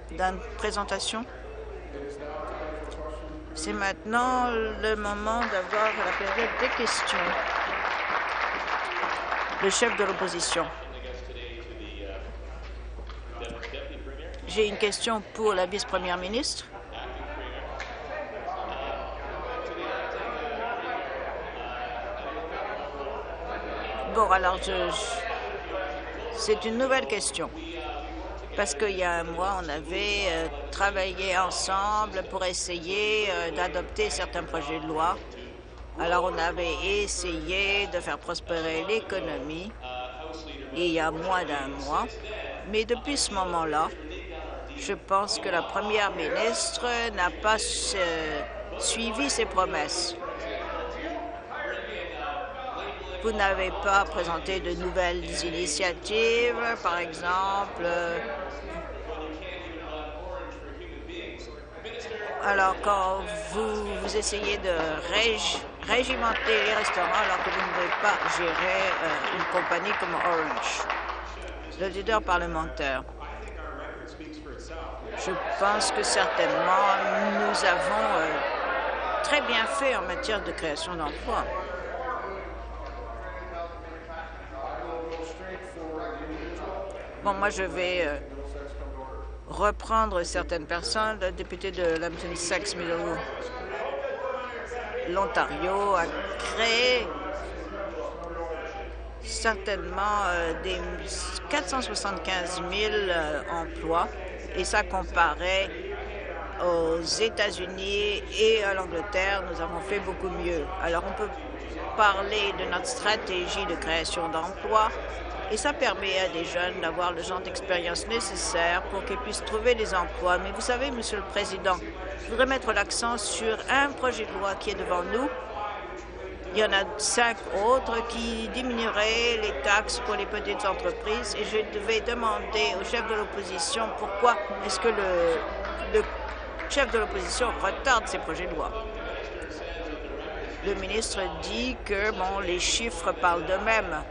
d'une présentation? C'est maintenant le moment d'avoir la période des questions. Le chef de l'opposition. J'ai une question pour la vice-première ministre. Bon, alors, c'est une nouvelle question. Parce qu'il y a un mois, on avait travaillé ensemble pour essayer d'adopter certains projets de loi. Alors, on avait essayé de faire prospérer l'économie il y a moins d'un mois. Mais depuis ce moment-là, je pense que la première ministre n'a pas suivi ses promesses. Vous n'avez pas présenté de nouvelles initiatives, par exemple. Alors, quand vous essayez de régimenter les restaurants alors que vous ne pouvez pas gérer une compagnie comme Orange. Le leader parlementaire. Je pense que certainement, nous avons très bien fait en matière de création d'emplois. Bon, moi, je vais reprendre certaines personnes. Le député de Lambton-Saxe-Milo, l'Ontario a créé certainement des 475 000 emplois, et ça comparé aux États-Unis et à l'Angleterre, nous avons fait beaucoup mieux. Alors, on peut parler de notre stratégie de création d'emplois, et ça permet à des jeunes d'avoir le genre d'expérience nécessaire pour qu'ils puissent trouver des emplois. Mais vous savez, Monsieur le Président, je voudrais mettre l'accent sur un projet de loi qui est devant nous. Il y en a 5 autres qui diminueraient les taxes pour les petites entreprises, et je devais demander au chef de l'opposition pourquoi est-ce que le chef de l'opposition retarde ces projets de loi. Le ministre dit que bon, les chiffres parlent d'eux-mêmes.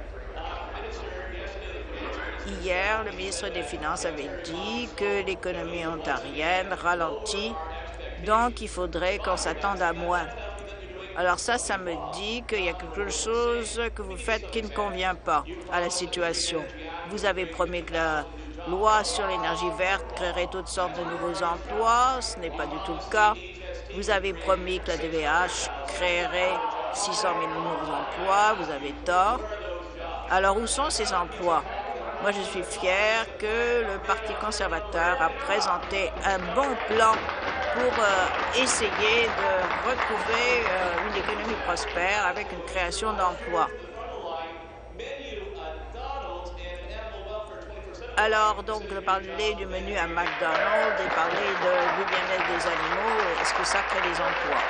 Hier, le ministre des Finances avait dit que l'économie ontarienne ralentit, donc il faudrait qu'on s'attende à moins. Alors ça me dit qu'il y a quelque chose que vous faites qui ne convient pas à la situation. Vous avez promis que la loi sur l'énergie verte créerait toutes sortes de nouveaux emplois. Ce n'est pas du tout le cas. Vous avez promis que la DVH créerait 600 000 nouveaux emplois. Vous avez tort. Alors où sont ces emplois? Moi, je suis fière que le Parti conservateur a présenté un bon plan pour essayer de retrouver une économie prospère avec une création d'emplois. Alors, donc, de parler du menu à McDonald's et parler du bien-être des animaux, est-ce que ça crée des emplois?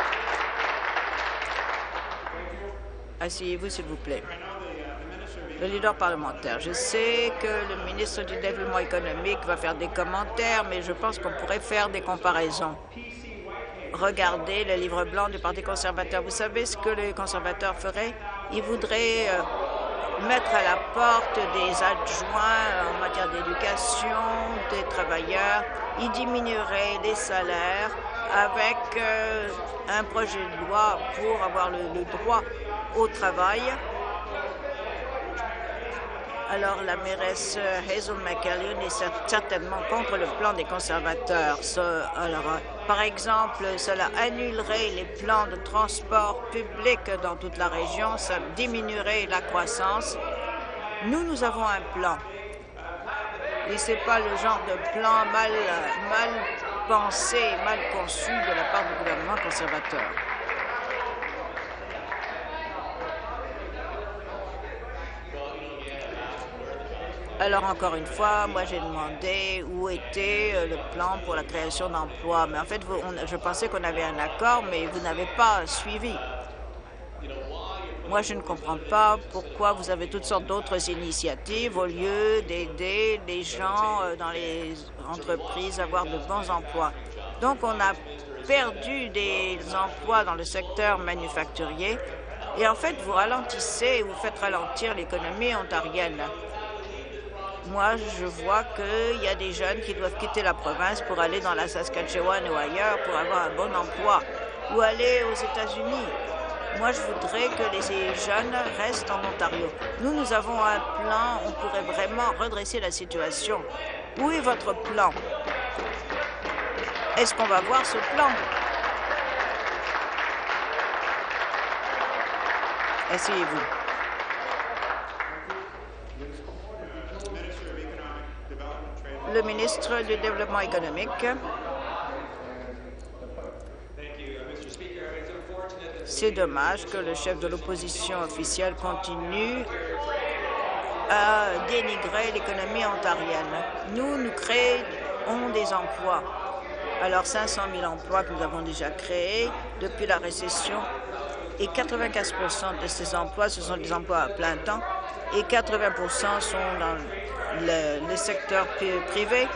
Asseyez-vous, s'il vous plaît. Le leader parlementaire. Je sais que le ministre du Développement économique va faire des commentaires, mais je pense qu'on pourrait faire des comparaisons. Regardez le livre blanc du Parti conservateur. Vous savez ce que les conservateurs feraient? Ils voudraient mettre à la porte des adjoints en matière d'éducation, des travailleurs. Ils diminueraient les salaires avec un projet de loi pour avoir le droit au travail. Alors, la mairesse Hazel McCallion est certainement contre le plan des conservateurs. Par exemple, cela annulerait les plans de transport public dans toute la région, ça diminuerait la croissance. Nous avons un plan. Et ce n'est pas le genre de plan mal pensé, mal conçu de la part du gouvernement conservateur. Alors, encore une fois, moi, j'ai demandé où était le plan pour la création d'emplois. Mais en fait, je pensais qu'on avait un accord, mais vous n'avez pas suivi. Moi, je ne comprends pas pourquoi vous avez toutes sortes d'autres initiatives au lieu d'aider les gens dans les entreprises à avoir de bons emplois. Donc, on a perdu des emplois dans le secteur manufacturier et en fait, vous ralentissez, vous faites ralentir l'économie ontarienne. Moi, je vois qu'il y a des jeunes qui doivent quitter la province pour aller dans la Saskatchewan ou ailleurs pour avoir un bon emploi ou aller aux États-Unis. Moi, je voudrais que les jeunes restent en Ontario. Nous avons un plan, on pourrait vraiment redresser la situation. Où est votre plan? Est-ce qu'on va voir ce plan? Asseyez-vous. Le ministre du Développement économique. C'est dommage que le chef de l'opposition officielle continue à dénigrer l'économie ontarienne. Nous créons des emplois. Alors, 500 000 emplois que nous avons déjà créés depuis la récession, et 95 % de ces emplois, ce sont des emplois à plein temps, et 80 % sont dans le secteur privé.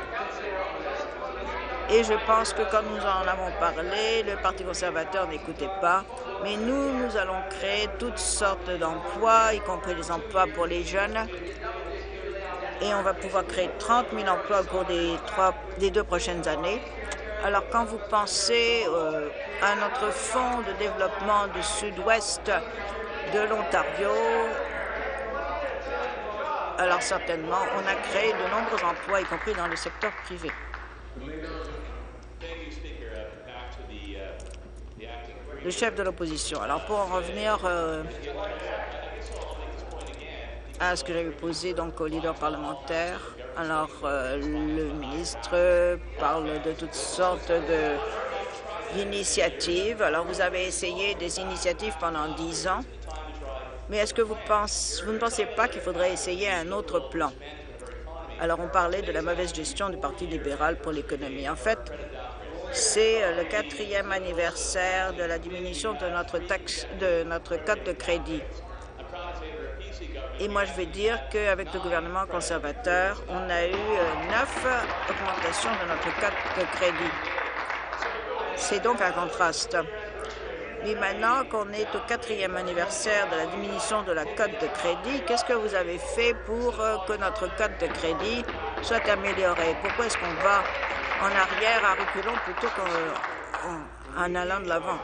Et je pense que quand nous en avons parlé, le Parti conservateur n'écoutait pas. Mais nous allons créer toutes sortes d'emplois, y compris les emplois pour les jeunes. Et on va pouvoir créer 30 000 emplois au cours des 2 prochaines années. Alors, quand vous pensez à notre fonds de développement du sud-ouest de l'Ontario, alors certainement, on a créé de nombreux emplois, y compris dans le secteur privé. Le chef de l'opposition. Alors, pour en revenir à ce que j'avais posé donc au leader parlementaire, alors le ministre parle de toutes sortes d'initiatives. Alors, vous avez essayé des initiatives pendant 10 ans, mais est-ce que vous ne pensez pas qu'il faudrait essayer un autre plan? Alors, on parlait de la mauvaise gestion du Parti libéral pour l'économie. En fait, c'est le 4e anniversaire de la diminution de notre cote de crédit. Et moi, je vais dire qu'avec le gouvernement conservateur, on a eu 9 augmentations de notre cote de crédit. C'est donc un contraste. Mais maintenant qu'on est au 4e anniversaire de la diminution de la cote de crédit, qu'est-ce que vous avez fait pour que notre cote de crédit soit améliorée? Pourquoi est-ce qu'on va en arrière à reculons plutôt qu'en allant de l'avant?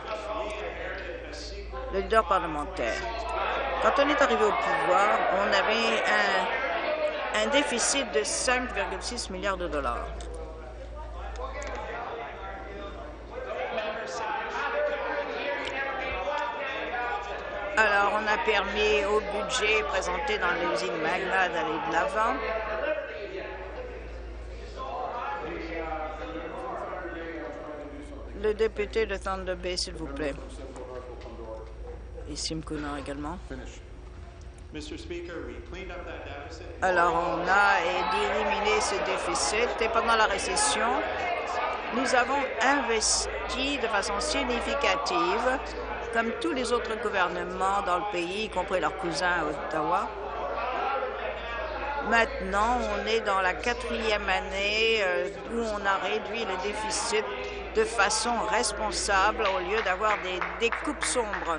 Le leader parlementaire. Quand on est arrivé au pouvoir, on avait un déficit de 5,6 milliards de dollars. Alors, on a permis au budget présenté dans l'usine Magna d'aller de l'avant. Le député de Thunder Bay, s'il vous plaît. Et Simcoe également. Alors, on a éliminé ce déficit et pendant la récession, nous avons investi de façon significative, comme tous les autres gouvernements dans le pays, y compris leurs cousins à Ottawa. Maintenant, on est dans la 4e année où on a réduit le déficit de façon responsable au lieu d'avoir des coupes sombres.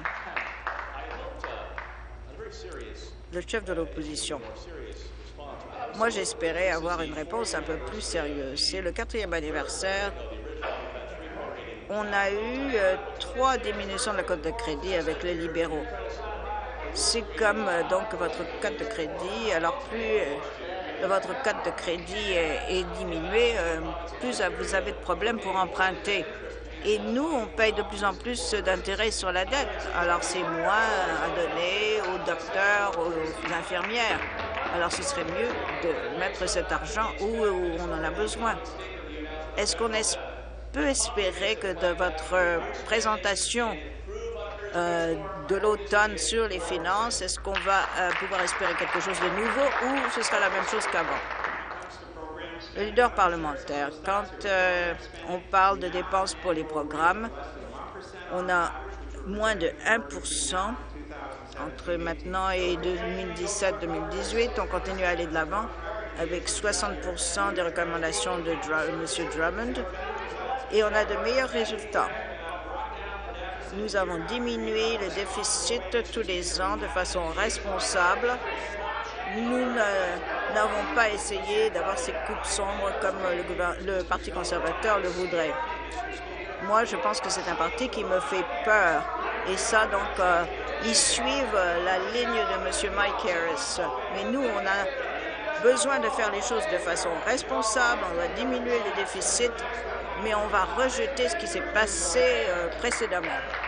Le chef de l'opposition. Moi, j'espérais avoir une réponse un peu plus sérieuse. C'est le 4e anniversaire. On a eu 3 diminutions de la cote de crédit avec les libéraux. C'est comme donc votre cote de crédit. Alors, plus votre cote de crédit est diminuée, plus vous avez de problèmes pour emprunter. Et nous, on paye de plus en plus d'intérêts sur la dette. Alors, c'est moins à donner aux docteurs, aux infirmières. Alors, ce serait mieux de mettre cet argent où on en a besoin. Est-ce qu'on peut espérer que de votre présentation de l'automne sur les finances, est-ce qu'on va pouvoir espérer quelque chose de nouveau ou ce sera la même chose qu'avant? Le leader parlementaire, quand on parle de dépenses pour les programmes, on a moins de 1% entre maintenant et 2017-2018. On continue à aller de l'avant avec 60% des recommandations de M. Drummond et on a de meilleurs résultats. Nous avons diminué le déficit tous les ans de façon responsable. Nous n'avons pas essayé d'avoir ces coupes sombres comme le Parti conservateur le voudrait. Moi, je pense que c'est un parti qui me fait peur. Et ça, donc, ils suivent la ligne de M. Mike Harris. Mais nous, on a besoin de faire les choses de façon responsable. On va diminuer le déficit, mais on va rejeter ce qui s'est passé précédemment.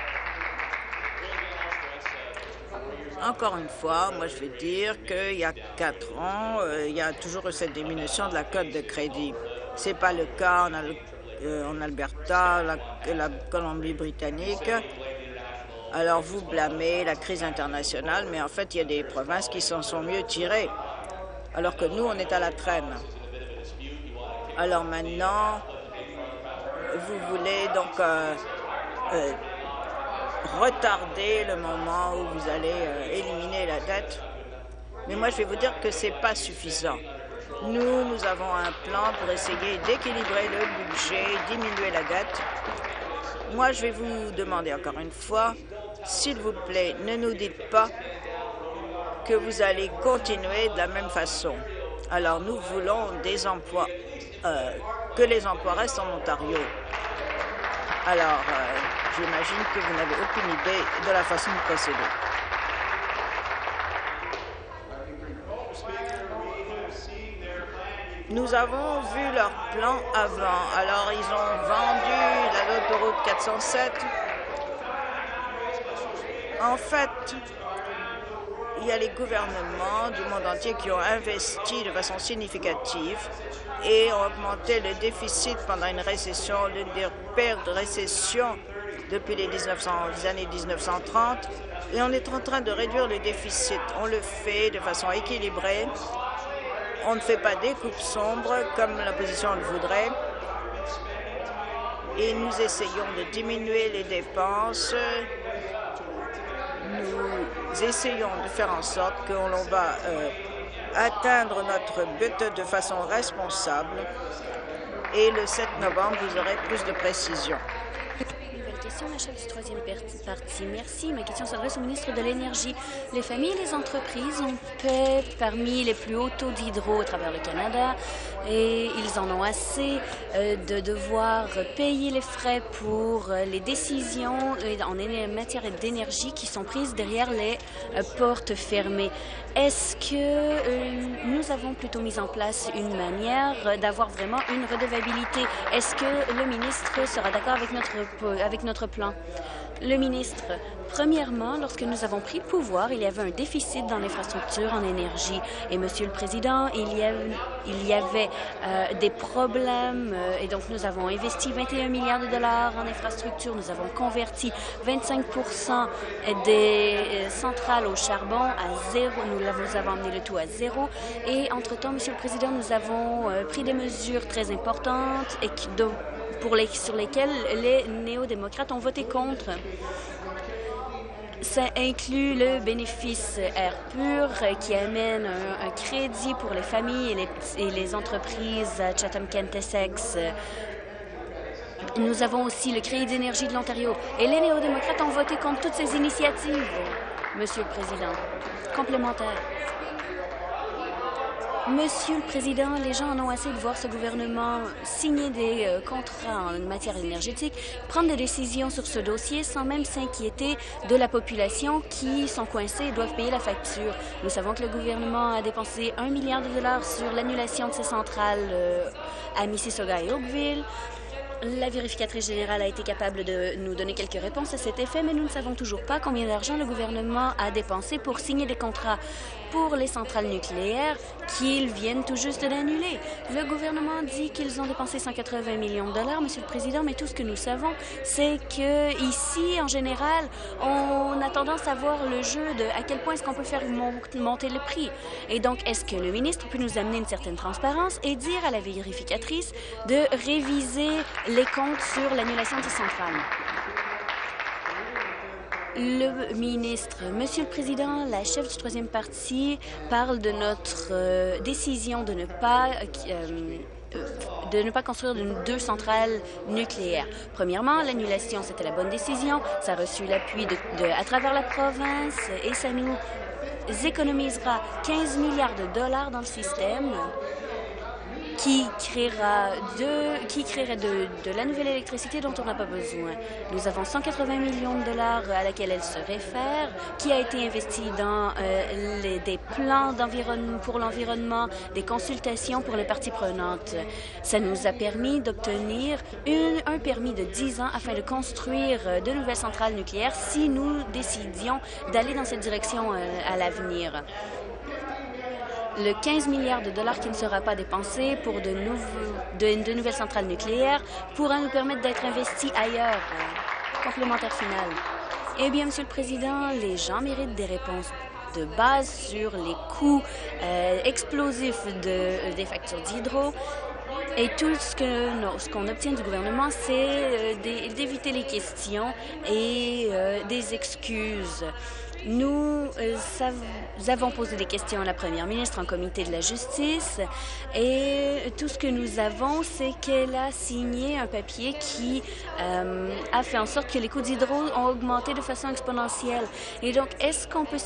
Encore une fois, moi, je vais dire qu'il y a 4 ans, il y a toujours eu cette diminution de la cote de crédit. Ce n'est pas le cas en Alberta, la Colombie-Britannique. Alors, vous blâmez la crise internationale, mais en fait, il y a des provinces qui s'en sont mieux tirées, alors que nous, on est à la traîne. Alors maintenant, vous voulez donc retarder le moment où vous allez éliminer la dette. Mais moi, je vais vous dire que ce n'est pas suffisant. Nous avons un plan pour essayer d'équilibrer le budget, diminuer la dette. Moi, je vais vous demander encore une fois, s'il vous plaît, ne nous dites pas que vous allez continuer de la même façon. Alors, nous voulons des emplois, que les emplois restent en Ontario. Alors, j'imagine que vous n'avez aucune idée de la façon de procéder. Nous avons vu leur plan avant. Alors, ils ont vendu l'autoroute 407. En fait, il y a les gouvernements du monde entier qui ont investi de façon significative et ont augmenté le déficit pendant une récession, l'une des pires récessions depuis les années 1930. Et on est en train de réduire le déficit. On le fait de façon équilibrée. On ne fait pas des coupes sombres comme l'opposition le voudrait. Et nous essayons de diminuer les dépenses. Nous essayons de faire en sorte que l'on va atteindre notre but de façon responsable. Et le 7 novembre, vous aurez plus de précisions. Nouvelle question, la chef du troisième parti. Merci. Ma question s'adresse au ministre de l'Énergie. Les familles et les entreprises ont paient parmi les plus hauts taux d'hydro à travers le Canada et ils en ont assez de devoir payer les frais pour les décisions en matière d'énergie qui sont prises derrière les portes fermées. Est-ce que nous avons plutôt mis en place une manière d'avoir vraiment une redevabilité? Est-ce que le ministre sera d'accord avec notre plan? Le ministre, premièrement, lorsque nous avons pris le pouvoir, il y avait un déficit dans l'infrastructure en énergie. Et, Monsieur le Président, il y avait des problèmes. Et donc, nous avons investi 21 milliards de dollars en infrastructure. Nous avons converti 25 des centrales au charbon à zéro. Nous avons amené le tout à zéro. Et, entre-temps, Monsieur le Président, nous avons pris des mesures très importantes et sur lesquelles les néo-démocrates ont voté contre. Ça inclut le bénéfice air pur qui amène un crédit pour les familles et les entreprises à Chatham-Kent-Essex. Nous avons aussi le crédit d'énergie de l'Ontario. Et les néo-démocrates ont voté contre toutes ces initiatives, Monsieur le Président. Complémentaire. Monsieur le Président, les gens en ont assez de voir ce gouvernement signer des contrats en matière énergétique, prendre des décisions sur ce dossier sans même s'inquiéter de la population qui sont coincés et doivent payer la facture. Nous savons que le gouvernement a dépensé 1 milliard de dollars sur l'annulation de ces centrales à Mississauga et Oakville. La vérificatrice générale a été capable de nous donner quelques réponses à cet effet, mais nous ne savons toujours pas combien d'argent le gouvernement a dépensé pour signer des contrats pour les centrales nucléaires qu'ils viennent tout juste d'annuler. Le gouvernement dit qu'ils ont dépensé 180 millions de dollars, Monsieur le Président, mais tout ce que nous savons, c'est que ici, en général, on a tendance à voir le jeu de à quel point est-ce qu'on peut faire monter le prix. Et donc, est-ce que le ministre peut nous amener une certaine transparence et dire à la vérificatrice de réviser les comptes sur l'annulation des centrales? Le ministre. Monsieur le Président, la chef du troisième parti parle de notre décision de ne pas construire deux centrales nucléaires. Premièrement, l'annulation, c'était la bonne décision. Ça a reçu l'appui à travers la province et ça nous économisera 15 milliards de dollars dans le système, qui créerait de la nouvelle électricité dont on n'a pas besoin. Nous avons 180 millions de dollars à laquelle elle se réfère, qui a été investi dans des plans pour l'environnement, des consultations pour les parties prenantes. Ça nous a permis d'obtenir un permis de 10 ans afin de construire de nouvelles centrales nucléaires si nous décidions d'aller dans cette direction à l'avenir. Le 15 milliards de dollars qui ne sera pas dépensé pour de nouvelles centrales nucléaires pourra nous permettre d'être investis ailleurs. Complémentaire final. Eh bien, Monsieur le Président, les gens méritent des réponses de base sur les coûts explosifs des factures d'hydro. Et tout ce qu'on obtient du gouvernement, c'est d'éviter les questions et des excuses. Nous avons posé des questions à la première ministre en comité de la justice et tout ce que nous avons, c'est qu'elle a signé un papier qui a fait en sorte que les coûts d'hydro ont augmenté de façon exponentielle. Et donc, est-ce qu'on peut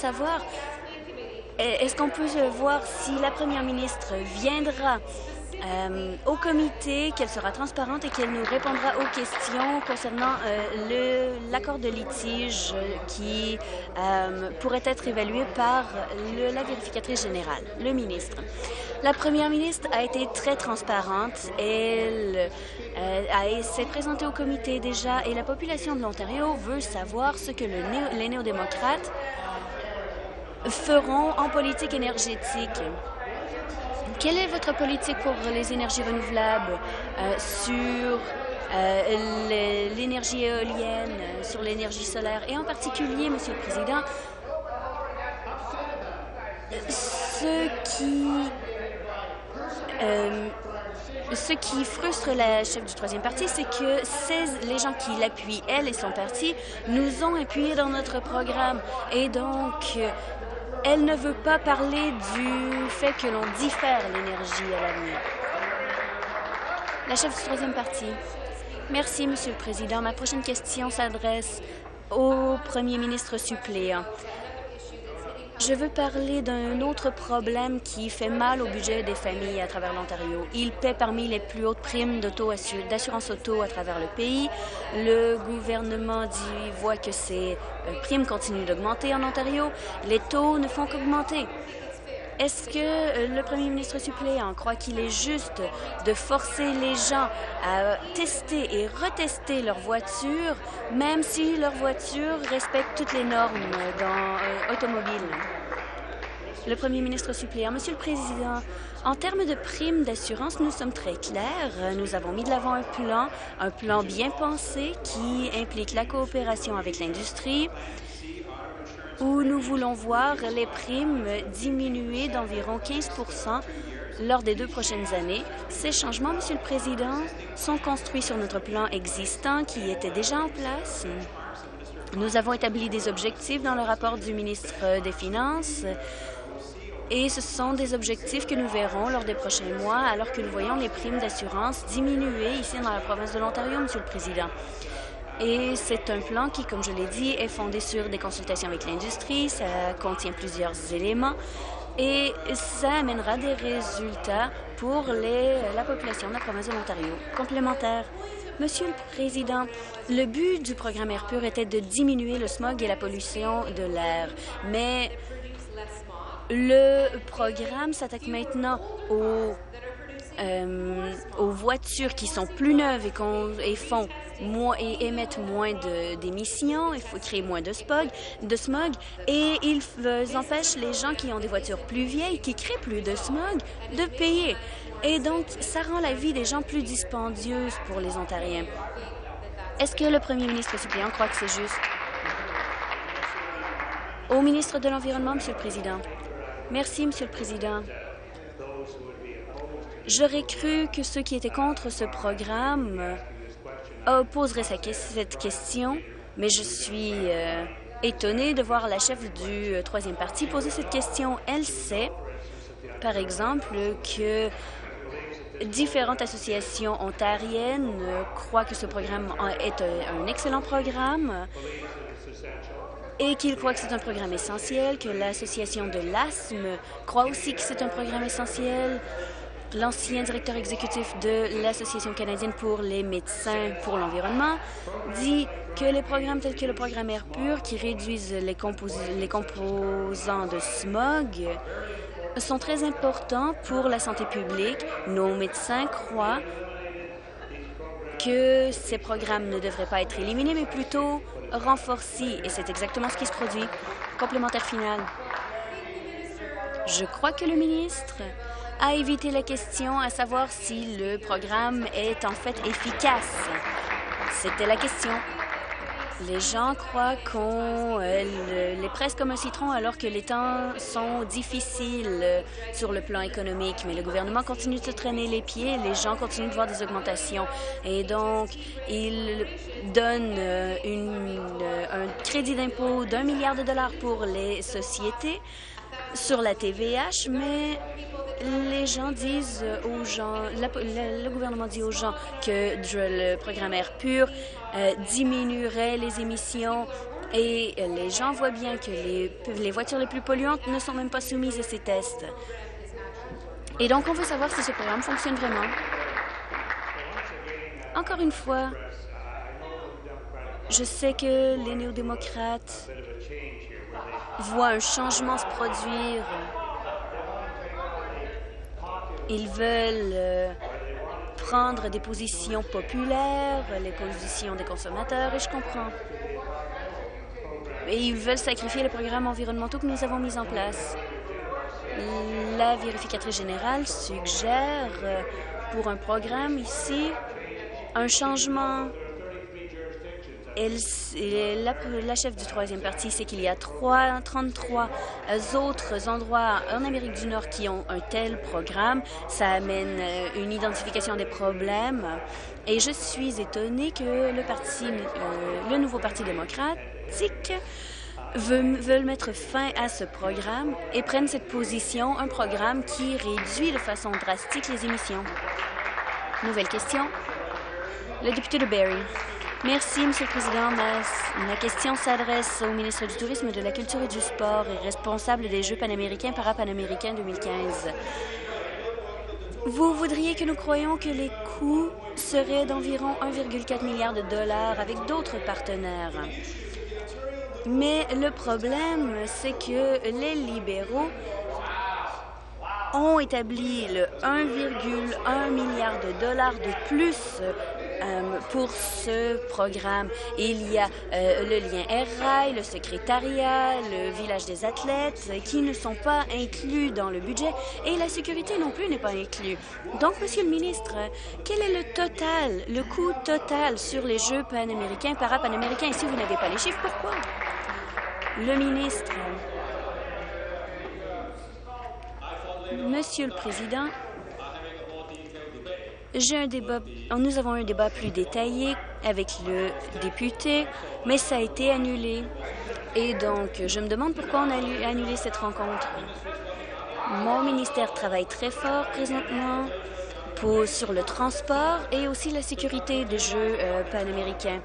voir si la première ministre viendra au comité, qu'elle sera transparente et qu'elle nous répondra aux questions concernant l'accord de litige qui pourrait être évalué par la vérificatrice générale, le ministre. La première ministre a été très transparente. Elle s'est présentée au comité déjà et la population de l'Ontario veut savoir ce que les néo-démocrates feront en politique énergétique. Quelle est votre politique pour les énergies renouvelables, sur l'énergie éolienne, sur l'énergie solaire et en particulier, Monsieur le Président, ce qui frustre la chef du troisième parti, c'est que les gens qui l'appuient, elle et son parti, nous ont appuyés dans notre programme et donc elle ne veut pas parler du fait que l'on diffère l'énergie à l'avenir. La chef du troisième parti. Merci, Monsieur le Président. Ma prochaine question s'adresse au premier ministre suppléant. Je veux parler d'un autre problème qui fait mal au budget des familles à travers l'Ontario. Il paie parmi les plus hautes primes d'assurance auto à travers le pays. Le gouvernement voit que ces primes continuent d'augmenter en Ontario. Les taux ne font qu'augmenter. Est-ce que le premier ministre suppléant croit qu'il est juste de forcer les gens à tester et retester leur voiture, même si leur voiture respecte toutes les normes automobiles? Le premier ministre suppléant. Monsieur le Président, en termes de primes d'assurance, nous sommes très clairs. Nous avons mis de l'avant un plan bien pensé qui implique la coopération avec l'industrie, où nous voulons voir les primes diminuer d'environ 15 % lors des 2 prochaines années. Ces changements, Monsieur le Président, sont construits sur notre plan existant qui était déjà en place. Nous avons établi des objectifs dans le rapport du ministre des Finances et ce sont des objectifs que nous verrons lors des prochains mois alors que nous voyons les primes d'assurance diminuer ici dans la province de l'Ontario, Monsieur le Président. Et c'est un plan qui, comme je l'ai dit, est fondé sur des consultations avec l'industrie. Ça contient plusieurs éléments et ça amènera des résultats pour la population de la province de l'Ontario. Complémentaire. Monsieur le Président, le but du programme Air pur était de diminuer le smog et la pollution de l'air, mais le programme s'attaque maintenant aux voitures qui sont plus neuves et émettent moins d'émissions, il faut créer moins de smog, et ils empêchent les gens qui ont des voitures plus vieilles, qui créent plus de smog, de payer. Et donc, ça rend la vie des gens plus dispendieuse pour les Ontariens. Est-ce que le premier ministre suppléant croit que c'est juste? Au ministre de l'Environnement, Monsieur le Président. Merci, Monsieur le Président. J'aurais cru que ceux qui étaient contre ce programme poseraient cette question, mais je suis étonnée de voir la chef du troisième parti poser cette question. Elle sait, par exemple, que différentes associations ontariennes croient que ce programme est un excellent programme et qu'il croit que c'est un programme essentiel, que l'Association de l'asthme croit aussi que c'est un programme essentiel. L'ancien directeur exécutif de l'Association canadienne pour les médecins pour l'environnement dit que les programmes tels que le programme Air Pur, qui réduisent les composants de smog, sont très importants pour la santé publique. Nos médecins croient que ces programmes ne devraient pas être éliminés, mais plutôt renforcés. Et c'est exactement ce qui se produit. Complémentaire final. Je crois que le ministre a évité la question à savoir si le programme est en fait efficace. C'était la question. Les gens croient qu'on les presse comme un citron alors que les temps sont difficiles sur le plan économique. Mais le gouvernement continue de se traîner les pieds, les gens continuent de voir des augmentations. Et donc, il donne un crédit d'impôt d'1 milliard de dollars pour les sociétés sur la TVH, mais les gens disent aux gens, le gouvernement dit aux gens que le programme Air Pur diminuerait les émissions et les gens voient bien que les voitures les plus polluantes ne sont même pas soumises à ces tests. Et donc, on veut savoir si ce programme fonctionne vraiment. Encore une fois, je sais que les néo-démocrates voient un changement se produire. Ils veulent prendre des positions populaires, les positions des consommateurs, et je comprends. Et ils veulent sacrifier les programmes environnementaux que nous avons mis en place. La vérificatrice générale suggère pour un programme ici un changement. La chef du troisième parti, c'est qu'il y a 33 autres endroits en Amérique du Nord qui ont un tel programme. Ça amène une identification des problèmes. Et je suis étonnée que le nouveau Parti démocratique veulent mettre fin à ce programme et prennent cette position, un programme qui réduit de façon drastique les émissions. Nouvelle question. Le député de Barrie. Merci, Monsieur le Président. Ma question s'adresse au ministre du Tourisme, de la Culture et du Sport et responsable des Jeux panaméricains parapanaméricains 2015. Vous voudriez que nous croyions que les coûts seraient d'environ 1,4 milliard de dollars avec d'autres partenaires. Mais le problème, c'est que les libéraux ont établi le 1,1 milliard de dollars de plus pour ce programme. Il y a le lien Air-Rail, le secrétariat, le village des athlètes qui ne sont pas inclus dans le budget et la sécurité non plus n'est pas inclus. Donc, Monsieur le ministre, quel est le coût total sur les Jeux panaméricains, parapanaméricains? Et si vous n'avez pas les chiffres, pourquoi? Le ministre. Monsieur le Président, nous avons un débat plus détaillé avec le député, mais ça a été annulé. Et donc, je me demande pourquoi on a annulé cette rencontre. Mon ministère travaille très fort présentement sur le transport et aussi la sécurité des Jeux panaméricains.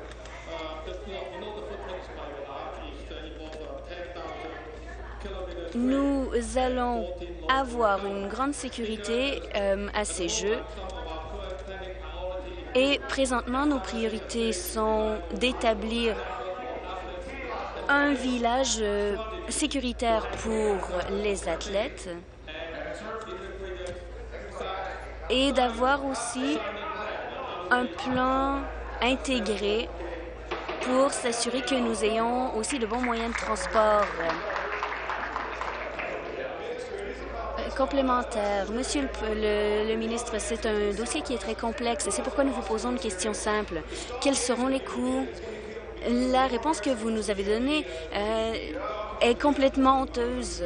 Nous allons avoir une grande sécurité à ces Jeux. Et présentement, nos priorités sont d'établir un village sécuritaire pour les athlètes et d'avoir aussi un plan intégré pour s'assurer que nous ayons aussi de bons moyens de transport. Complémentaire. Monsieur le ministre, c'est un dossier qui est très complexe et c'est pourquoi nous vous posons une question simple. Quels seront les coûts? La réponse que vous nous avez donnée est complètement honteuse.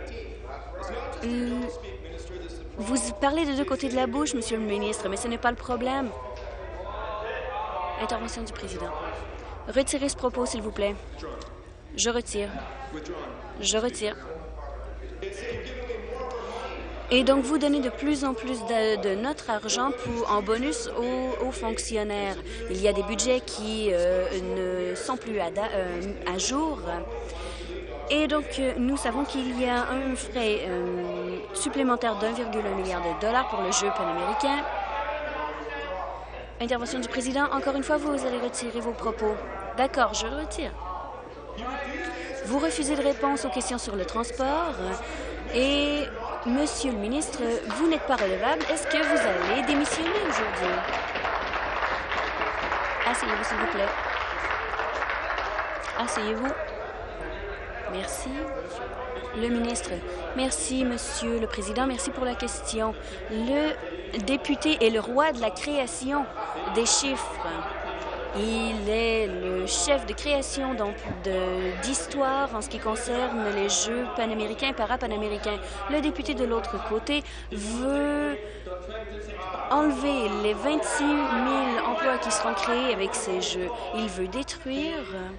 Vous parlez de deux côtés de la bouche, Monsieur le ministre, mais ce n'est pas le problème. Intervention du président. Retirez ce propos, s'il vous plaît. Je retire. Je retire. Et donc, vous donnez de plus en plus de notre argent en bonus aux fonctionnaires. Il y a des budgets qui ne sont plus à jour. Et donc, nous savons qu'il y a un frais supplémentaire d'1,1 milliard de dollars pour le jeu panaméricain. Intervention du président. Encore une fois, vous allez retirer vos propos. D'accord, je le retire. Vous refusez de réponse aux questions sur le transport. Et, Monsieur le ministre, vous n'êtes pas redevable. Est-ce que vous allez démissionner aujourd'hui? Asseyez-vous, s'il vous plaît. Asseyez-vous. Merci. Le ministre. Merci, Monsieur le Président. Merci pour la question. Le député est le roi de la création des chiffres. Il est le chef de création d'histoire en ce qui concerne les Jeux panaméricains et parapanaméricains. Le député de l'autre côté veut enlever les 26 000 emplois qui seront créés avec ces Jeux. Il veut détruire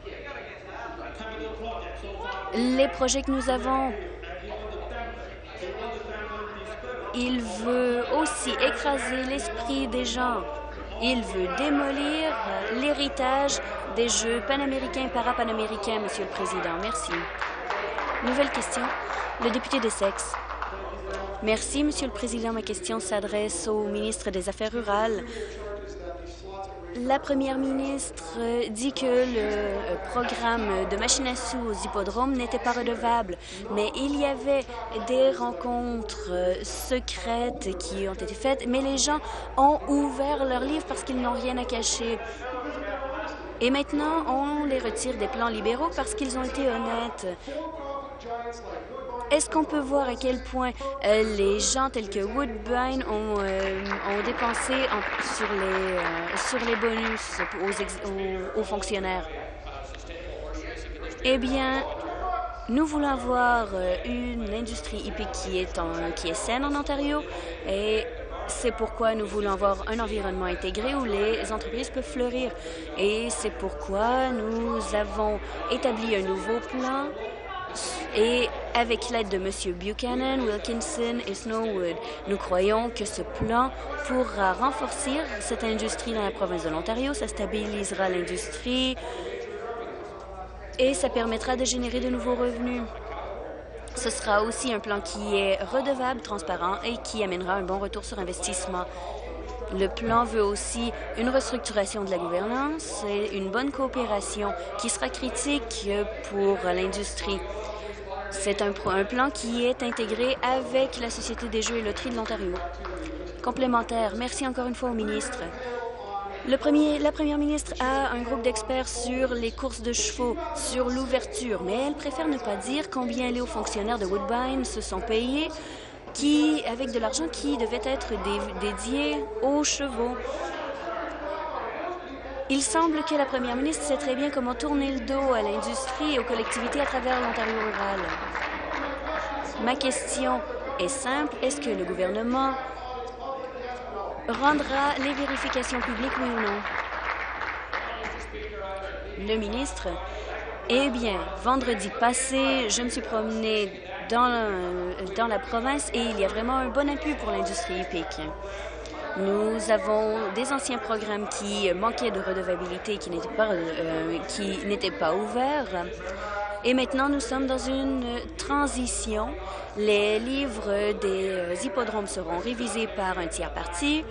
les projets que nous avons. Il veut aussi écraser l'esprit des gens. Il veut démolir l'héritage des Jeux panaméricains et parapanaméricains, Monsieur le Président. Merci. Nouvelle question. Le député d'Essex. Merci, Monsieur le Président. Ma question s'adresse au ministre des Affaires rurales. La première ministre dit que le programme de machines à sous aux hippodromes n'était pas redevable, mais il y avait des rencontres secrètes qui ont été faites, mais les gens ont ouvert leurs livres parce qu'ils n'ont rien à cacher. Et maintenant, on les retire des plans libéraux parce qu'ils ont été honnêtes. Est-ce qu'on peut voir à quel point les gens tels que Woodbine ont dépensé sur les bonus aux fonctionnaires? Eh bien, nous voulons avoir une industrie hippique qui est saine en Ontario et c'est pourquoi nous voulons avoir un environnement intégré où les entreprises peuvent fleurir. Et c'est pourquoi nous avons établi un nouveau plan. Et avec l'aide de M. Buchanan, Wilkinson et Snowwood, nous croyons que ce plan pourra renforcer cette industrie dans la province de l'Ontario, ça stabilisera l'industrie et ça permettra de générer de nouveaux revenus. Ce sera aussi un plan qui est redevable, transparent et qui amènera un bon retour sur investissement. Le plan veut aussi une restructuration de la gouvernance et une bonne coopération qui sera critique pour l'industrie. C'est un plan qui est intégré avec la Société des jeux et loteries de l'Ontario. Complémentaire. Merci encore une fois au ministre. La première ministre a un groupe d'experts sur les courses de chevaux, sur l'ouverture, mais elle préfère ne pas dire combien les hauts fonctionnaires de Woodbine se sont payés avec de l'argent qui devait être dédié aux chevaux. Il semble que la première ministre sait très bien comment tourner le dos à l'industrie et aux collectivités à travers l'Ontario rural. Ma question est simple. Est-ce que le gouvernement rendra les vérifications publiques, oui ou non? Le ministre. Eh bien, vendredi passé, je me suis promenée dans la province et il y a vraiment un bon appui pour l'industrie hippique. Nous avons des anciens programmes qui manquaient de redevabilité, qui n'étaient pas ouverts. Et maintenant, nous sommes dans une transition. Les livres des hippodromes seront révisés par un tiers parti.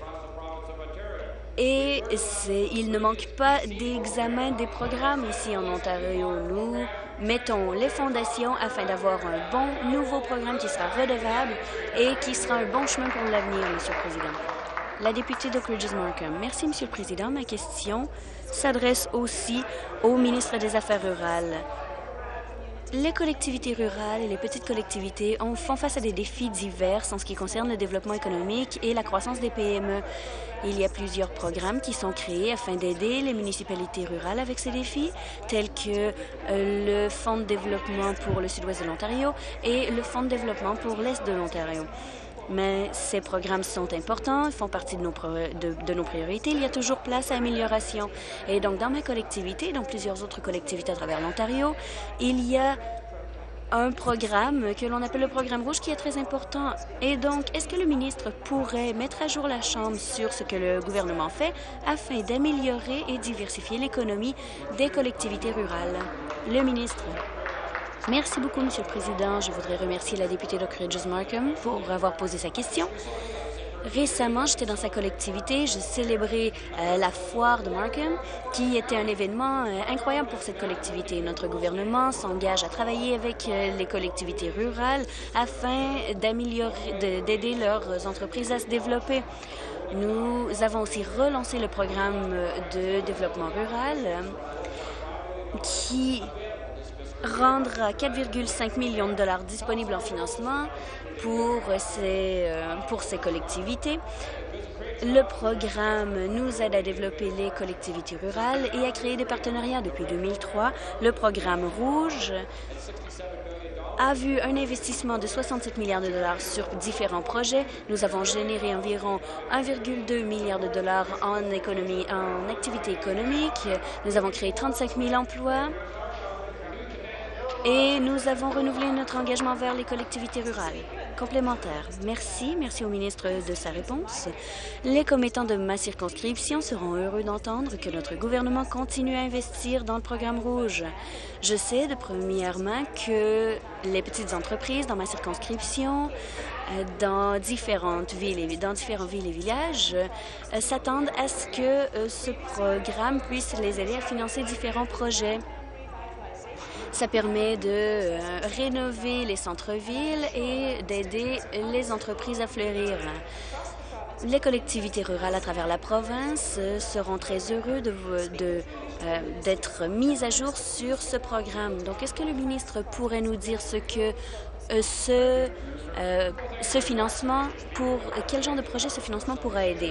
Et il ne manque pas d'examen des programmes ici en Ontario. Nous mettons les fondations afin d'avoir un bon nouveau programme qui sera redevable et qui sera un bon chemin pour l'avenir, Monsieur le Président. La députée d'Oak Ridges-Markham. Merci, Monsieur le Président. Ma question s'adresse aussi au ministre des Affaires rurales. Les collectivités rurales et les petites collectivités font face à des défis divers en ce qui concerne le développement économique et la croissance des PME. Il y a plusieurs programmes qui sont créés afin d'aider les municipalités rurales avec ces défis, tels que le Fonds de développement pour le sud-ouest de l'Ontario et le Fonds de développement pour l'est de l'Ontario. Mais ces programmes sont importants, font partie de nos priorités. Il y a toujours place à amélioration. Et donc, dans ma collectivité et dans plusieurs autres collectivités à travers l'Ontario, il y a un programme que l'on appelle le programme rouge qui est très important. Et donc, est-ce que le ministre pourrait mettre à jour la Chambre sur ce que le gouvernement fait afin d'améliorer et diversifier l'économie des collectivités rurales? Le ministre. Merci beaucoup, Monsieur le Président. Je voudrais remercier la députée Doc Regis-Markham pour avoir posé sa question. Récemment, j'étais dans sa collectivité. J'ai célébré la foire de Markham, qui était un événement incroyable pour cette collectivité. Notre gouvernement s'engage à travailler avec les collectivités rurales afin d'aider leurs entreprises à se développer. Nous avons aussi relancé le programme de développement rural qui rendra 4,5 millions de dollars disponibles en financement pour ces collectivités. Le programme nous aide à développer les collectivités rurales et à créer des partenariats depuis 2003. Le programme Rouge a vu un investissement de 67 milliards de dollars sur différents projets. Nous avons généré environ 1,2 milliard de dollars en activité économique. Nous avons créé 35 000 emplois. Et nous avons renouvelé notre engagement vers les collectivités rurales. Complémentaire. Merci au ministre de sa réponse. Les commettants de ma circonscription seront heureux d'entendre que notre gouvernement continue à investir dans le programme Rouge. Je sais de première main que les petites entreprises dans ma circonscription, dans différentes villes et villages, s'attendent à ce que ce programme puisse les aider à financer différents projets. Ça permet de rénover les centres-villes et d'aider les entreprises à fleurir. Les collectivités rurales à travers la province seront très heureux d'être mises à jour sur ce programme. Donc, est-ce que le ministre pourrait nous dire ce que ce financement, pour quel genre de projet ce financement pourra aider?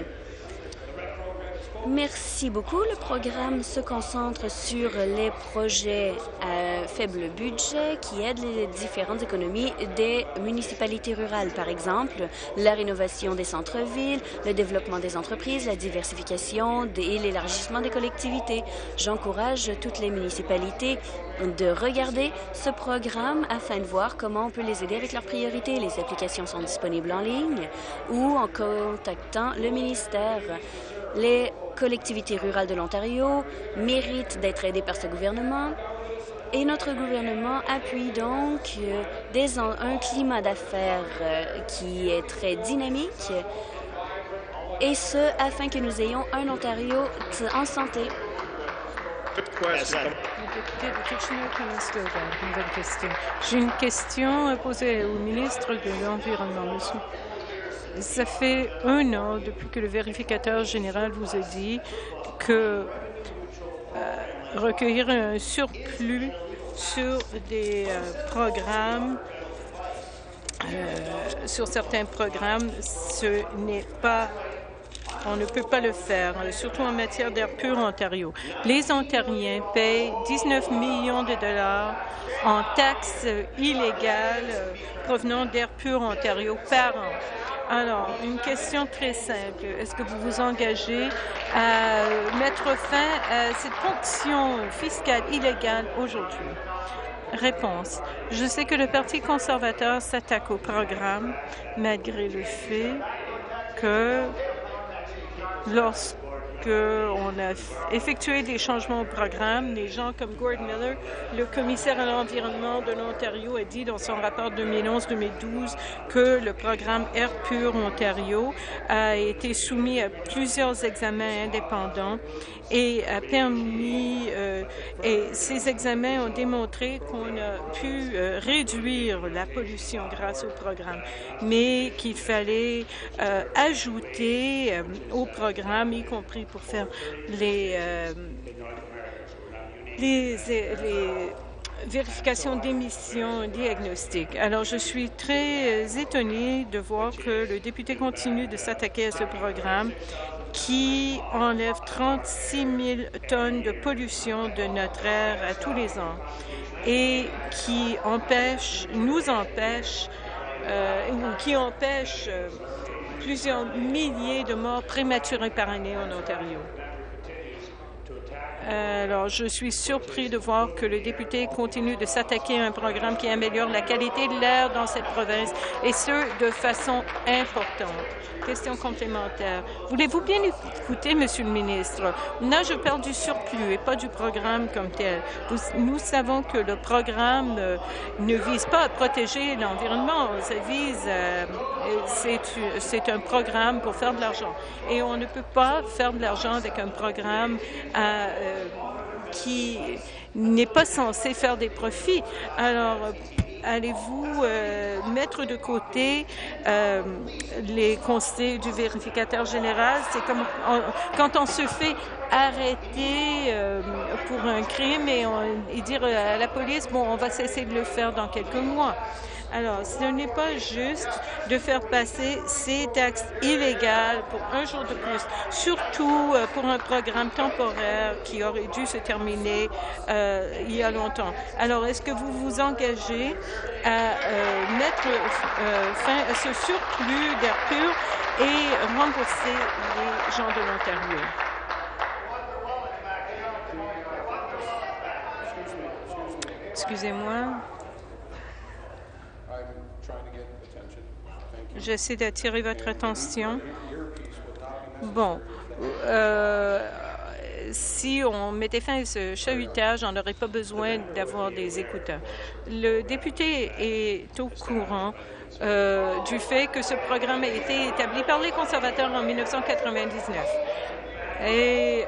Merci beaucoup. Le programme se concentre sur les projets à faible budget qui aident les différentes économies des municipalités rurales. Par exemple, la rénovation des centres-villes, le développement des entreprises, la diversification et l'élargissement des collectivités. J'encourage toutes les municipalités de regarder ce programme afin de voir comment on peut les aider avec leurs priorités. Les applications sont disponibles en ligne ou en contactant le ministère. Les collectivités rurales de l'Ontario méritent d'être aidées par ce gouvernement et notre gouvernement appuie donc un climat d'affaires qui est très dynamique et ce, afin que nous ayons un Ontario en santé. Le député de Kitchener-Conestoga, une nouvelle question. J'ai une question à poser au ministre de l'Environnement, monsieur. Ça fait 1 an depuis que le vérificateur général vous a dit que recueillir un surplus sur des programmes, sur certains programmes, ce n'est pas... On ne peut pas le faire, surtout en matière d'air pur Ontario. Les Ontariens payent 19 millions de dollars en taxes illégales provenant d'Air pur Ontario par an. Alors, une question très simple. Est-ce que vous vous engagez à mettre fin à cette ponction fiscale illégale aujourd'hui? Réponse. Je sais que le Parti conservateur s'attaque au programme malgré le fait que lorsque on a effectué des changements au programme, des gens comme Gord Miller, le commissaire à l'environnement de l'Ontario, a dit dans son rapport 2011-2012 que le programme Air pur Ontario a été soumis à plusieurs examens indépendants et a permis, et ces examens ont démontré qu'on a pu réduire la pollution grâce au programme, mais qu'il fallait ajouter au programme, y compris pour faire les vérifications d'émissions diagnostiques. Alors, je suis très étonnée de voir que le député continue de s'attaquer à ce programme qui enlève 36 000 tonnes de pollution de notre air à tous les ans et qui nous empêche plusieurs milliers de morts prématurées par année en Ontario. Alors, je suis surpris de voir que le député continue de s'attaquer à un programme qui améliore la qualité de l'air dans cette province, et ce, de façon importante. Question complémentaire. Voulez-vous bien écouter, Monsieur le ministre? Là, je parle du surplus et pas du programme comme tel. Nous savons que le programme ne vise pas à protéger l'environnement. Ça vise, c'est un programme pour faire de l'argent. Et on ne peut pas faire de l'argent avec un programme qui n'est pas censé faire des profits. Alors, allez-vous mettre de côté les conseils du vérificateur général? C'est comme quand on se fait arrêter pour un crime et dire à la police, bon, on va cesser de le faire dans quelques mois. Alors, ce n'est pas juste de faire passer ces taxes illégales pour un jour de plus, surtout pour un programme temporaire qui aurait dû se terminer il y a longtemps. Alors, est-ce que vous vous engagez à mettre fin à ce surplus d'air pur et rembourser les gens de l'Ontario? Excusez-moi. J'essaie d'attirer votre attention. Bon, si on mettait fin à ce chahutage, on n'aurait pas besoin d'avoir des écouteurs. Le député est au courant du fait que ce programme a été établi par les conservateurs en 1999. Et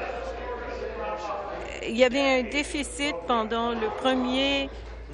il y avait un déficit pendant le premier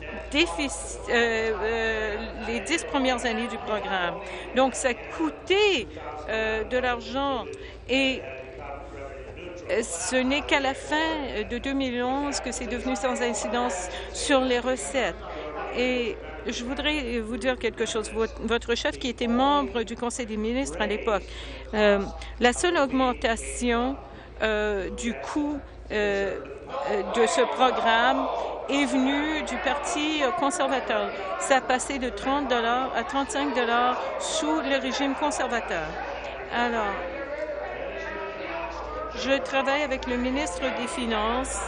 les 10 premières années du programme. Donc, ça coûtait de l'argent et ce n'est qu'à la fin de 2011 que c'est devenu sans incidence sur les recettes. Et je voudrais vous dire quelque chose. Votre chef, qui était membre du Conseil des ministres à l'époque, la seule augmentation du coût de ce programme est venue du Parti conservateur. Ça a passé de 30 $ à 35 $ sous le régime conservateur. Alors, je travaille avec le ministre des Finances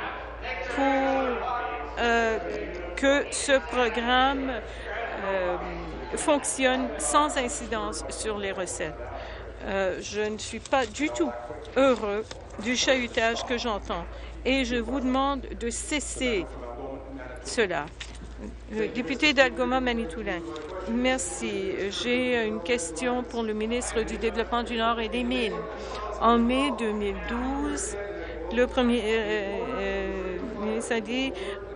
pour que ce programme fonctionne sans incidence sur les recettes. Je ne suis pas du tout heureux du chahutage que j'entends et je vous demande de cesser cela. Le député d'Algoma-Manitoulin. Merci. J'ai une question pour le ministre du Développement du Nord et des Mines. En mai 2012, le premier ministre a dit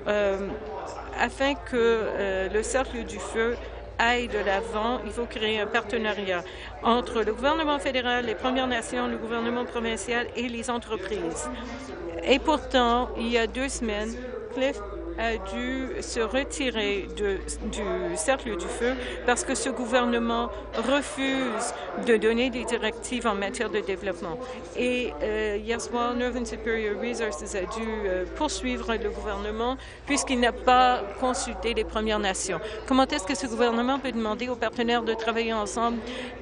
afin que le cercle du feu aille de l'avant, il faut créer un partenariat entre le gouvernement fédéral, les Premières Nations, le gouvernement provincial et les entreprises. Et pourtant, il y a 2 semaines, Cliff a dû se retirer du cercle du feu parce que ce gouvernement refuse de donner des directives en matière de développement. Et hier soir, Northern Superior Resources a dû poursuivre le gouvernement puisqu'il n'a pas consulté les Premières Nations. Comment est-ce que ce gouvernement peut demander aux partenaires de travailler ensemble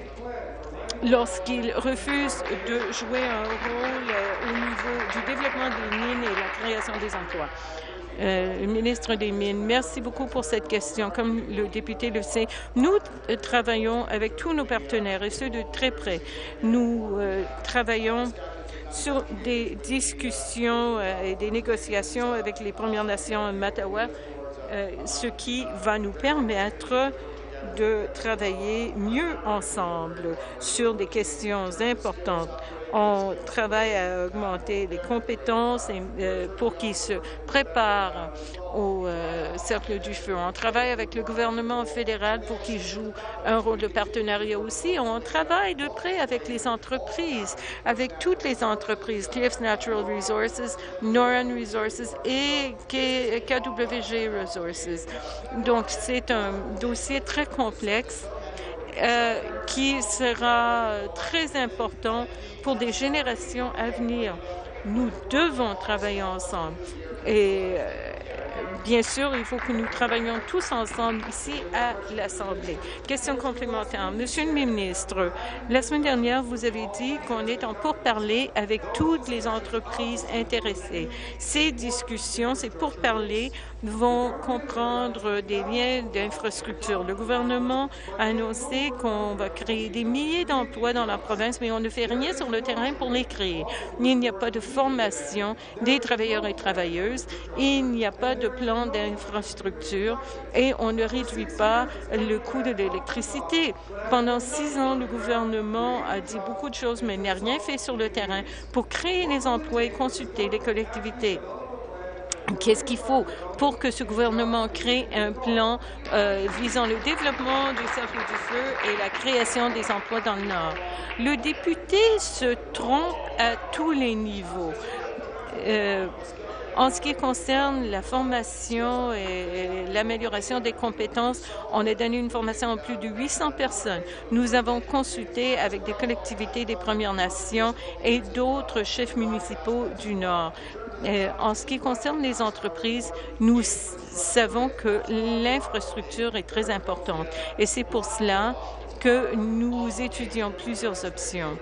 lorsqu'il refuse de jouer un rôle au niveau du développement des mines et la création des emplois? Le ministre des Mines, merci beaucoup pour cette question. Comme le député le sait, nous travaillons avec tous nos partenaires et ceux de très près. Nous travaillons sur des discussions et des négociations avec les Premières Nations Mattawa, ce qui va nous permettre de travailler mieux ensemble sur des questions importantes. On travaille à augmenter les compétences pour qu'ils se préparent au cercle du feu. On travaille avec le gouvernement fédéral pour qu'il joue un rôle de partenariat aussi. On travaille de près avec les entreprises, avec toutes les entreprises, Cliffs Natural Resources, Noran Resources et KWG Resources. Donc, c'est un dossier très complexe qui sera très important pour des générations à venir. Nous devons travailler ensemble. Et bien sûr, il faut que nous travaillions tous ensemble ici à l'Assemblée. Question complémentaire. Monsieur le ministre, la semaine dernière, vous avez dit qu'on est en pourparlers avec toutes les entreprises intéressées. Ces discussions, ces pourparlers vont comprendre des liens d'infrastructure. Le gouvernement a annoncé qu'on va créer des milliers d'emplois dans la province, mais on ne fait rien sur le terrain pour les créer. Il n'y a pas de formation des travailleurs et travailleuses, il n'y a pas de plan d'infrastructure et on ne réduit pas le coût de l'électricité. Pendant 6 ans, le gouvernement a dit beaucoup de choses, mais n'a rien fait sur le terrain pour créer les emplois et consulter les collectivités. Qu'est-ce qu'il faut pour que ce gouvernement crée un plan visant le développement du cercle du feu et la création des emplois dans le Nord? Le député se trompe à tous les niveaux. En ce qui concerne la formation et l'amélioration des compétences, on a donné une formation à plus de 800 personnes. Nous avons consulté avec des collectivités des Premières Nations et d'autres chefs municipaux du Nord. En ce qui concerne les entreprises, nous savons que l'infrastructure est très importante et c'est pour cela que nous étudions plusieurs options.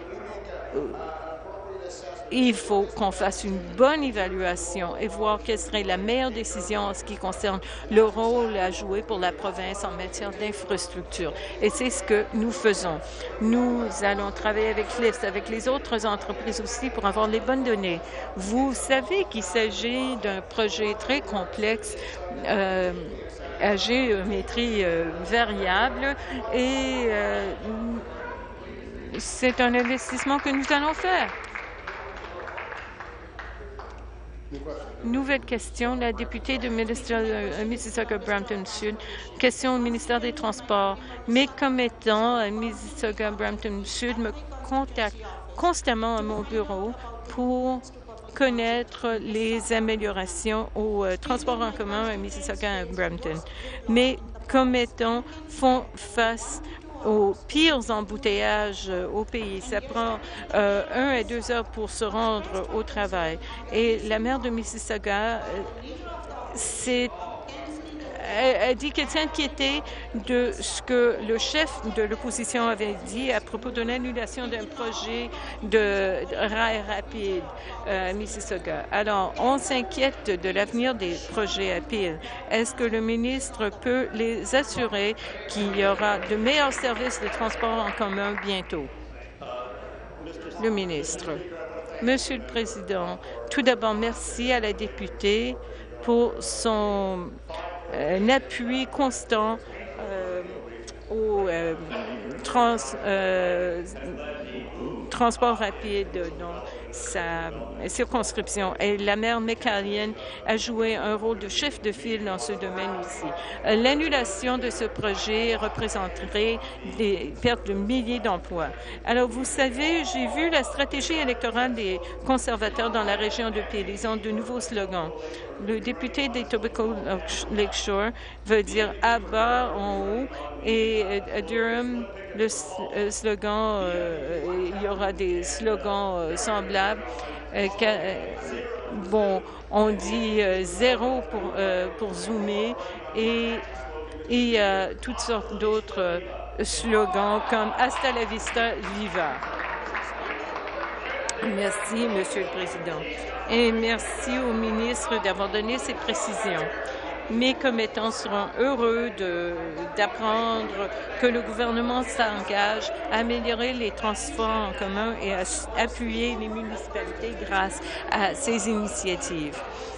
Il faut qu'on fasse une bonne évaluation et voir quelle serait la meilleure décision en ce qui concerne le rôle à jouer pour la province en matière d'infrastructure. Et c'est ce que nous faisons. Nous allons travailler avec FLIFS, avec les autres entreprises aussi pour avoir les bonnes données. Vous savez qu'il s'agit d'un projet très complexe à géométrie variable et c'est un investissement que nous allons faire. Nouvelle question, la députée de Mississauga-Brampton-Sud. Question au ministère des Transports. Mes commettants à Mississauga-Brampton-Sud me contactent constamment à mon bureau pour connaître les améliorations au transport en commun à Mississauga-Brampton. Mes commettants font face aux pires embouteillages au pays. Ça prend 1 à 2 heures pour se rendre au travail. Et la maire de Mississauga a dit qu'elle s'inquiétait de ce que le chef de l'opposition avait dit à propos de l'annulation d'un projet de rail rapide à Mississauga. Alors, on s'inquiète de l'avenir des projets à Peel. Est-ce que le ministre peut les assurer qu'il y aura de meilleurs services de transport en commun bientôt? Le ministre. Monsieur le Président, tout d'abord, merci à la députée pour son appui constant au transport rapide dans sa circonscription. Et la maire McCallion a joué un rôle de chef de file dans ce domaine aussi. L'annulation de ce projet représenterait des pertes de milliers d'emplois. Alors, vous savez, j'ai vu la stratégie électorale des conservateurs dans la région de Peel. Ils ont de nouveaux slogans. Le député d'Etobicoke Lakeshore veut dire « à bas en haut » et à Durham, le slogan, il y aura des slogans semblables. Bon, on dit zéro pour zoomer et il y a toutes sortes d'autres slogans comme « Hasta la vista, viva ». Merci, Monsieur le Président. Et merci au ministre d'avoir donné ces précisions. Mes commettants seront heureux d'apprendre que le gouvernement s'engage à améliorer les transports en commun et à appuyer les municipalités grâce à ces initiatives.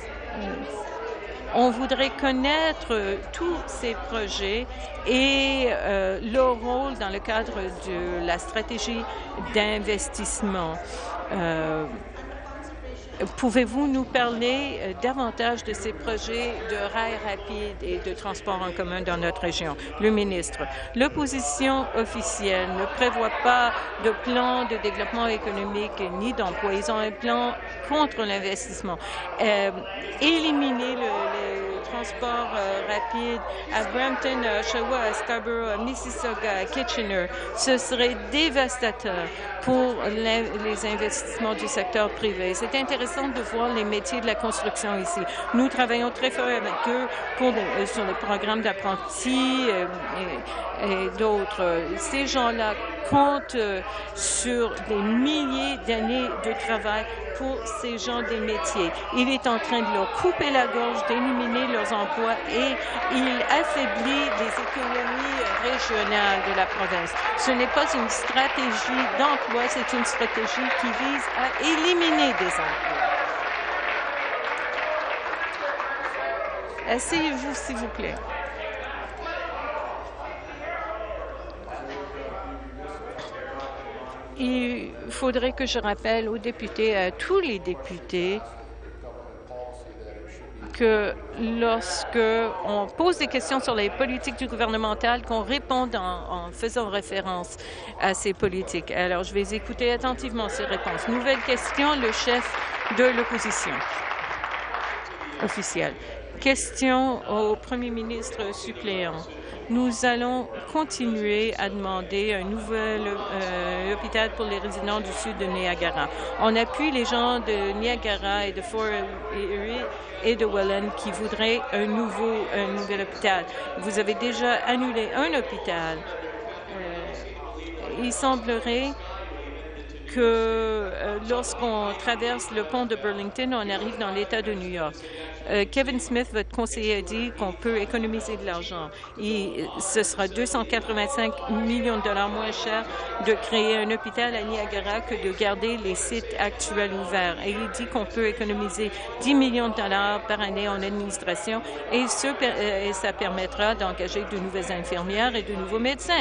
On voudrait connaître tous ces projets et leur rôle dans le cadre de la stratégie d'investissement. Pouvez-vous nous parler davantage de ces projets de rail rapide et de transport en commun dans notre région? Le ministre. L'opposition officielle ne prévoit pas de plan de développement économique ni d'emploi. Ils ont un plan contre l'investissement. Éliminer transport rapide à Brampton, à Oshawa, à Scarborough, à Mississauga, à Kitchener. Ce serait dévastateur pour les investissements du secteur privé. C'est intéressant de voir les métiers de la construction ici. Nous travaillons très fort avec eux sur le programme d'apprentis et d'autres. Ces gens-là comptent sur des milliers d'années de travail pour ces gens des métiers. Il est en train de leur couper la gorge, d'éliminer leurs emplois et il affaiblit les économies régionales de la province. Ce n'est pas une stratégie d'emploi, c'est une stratégie qui vise à éliminer des emplois. Asseyez-vous, s'il vous plaît. Il faudrait que je rappelle aux députés, à tous les députés, que lorsque on pose des questions sur les politiques du gouvernemental, qu'on réponde en faisant référence à ces politiques. Alors, je vais écouter attentivement ces réponses. Nouvelle question, le chef de l'opposition officielle. Question au premier ministre suppléant. Nous allons continuer à demander un nouvel hôpital pour les résidents du sud de Niagara. On appuie les gens de Niagara et de Fort Erie et de Welland qui voudraient un nouvel hôpital. Vous avez déjà annulé un hôpital. Il semblerait que lorsqu'on traverse le pont de Burlington, on arrive dans l'État de New York. Kevin Smith, votre conseiller, a dit qu'on peut économiser de l'argent. Et ce sera 285 millions de dollars moins cher de créer un hôpital à Niagara que de garder les sites actuels ouverts. Et il dit qu'on peut économiser 10 millions de dollars par année en administration et ça permettra d'engager de nouvelles infirmières et de nouveaux médecins.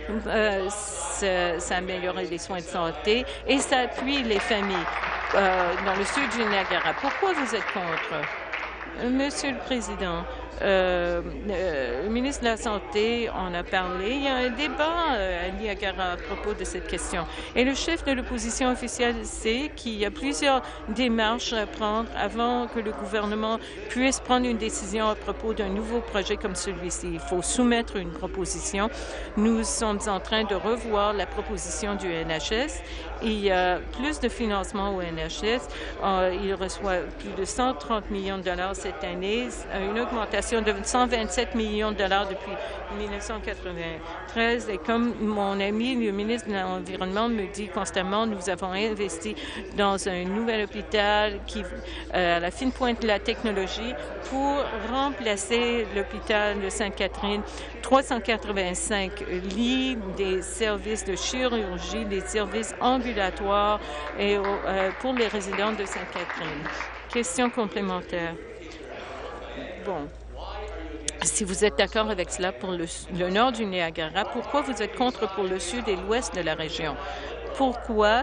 Ça améliorerait les soins de santé et ça appuie les familles dans le sud du Niagara. Pourquoi vous êtes contre? Monsieur le Président, le ministre de la Santé en a parlé. Il y a un débat à Niagara à propos de cette question. Et le chef de l'opposition officielle sait qu'il y a plusieurs démarches à prendre avant que le gouvernement puisse prendre une décision à propos d'un nouveau projet comme celui-ci. Il faut soumettre une proposition. Nous sommes en train de revoir la proposition du NHS. Il y a plus de financement au NHS. Il reçoit plus de 130 millions de dollars cette année, une augmentation de 127 millions de dollars depuis 1993. Et comme mon ami, le ministre de l'Environnement, me dit constamment, nous avons investi dans un nouvel hôpital qui, à la fine pointe de la technologie pour remplacer l'hôpital de Sainte-Catherine, 385 lits, des services de chirurgie, des services ambulatoires et, pour les résidents de Sainte-Catherine. Question complémentaire. Bon. Si vous êtes d'accord avec cela pour le nord du Niagara, pourquoi vous êtes contre pour le sud et l'ouest de la région? Pourquoi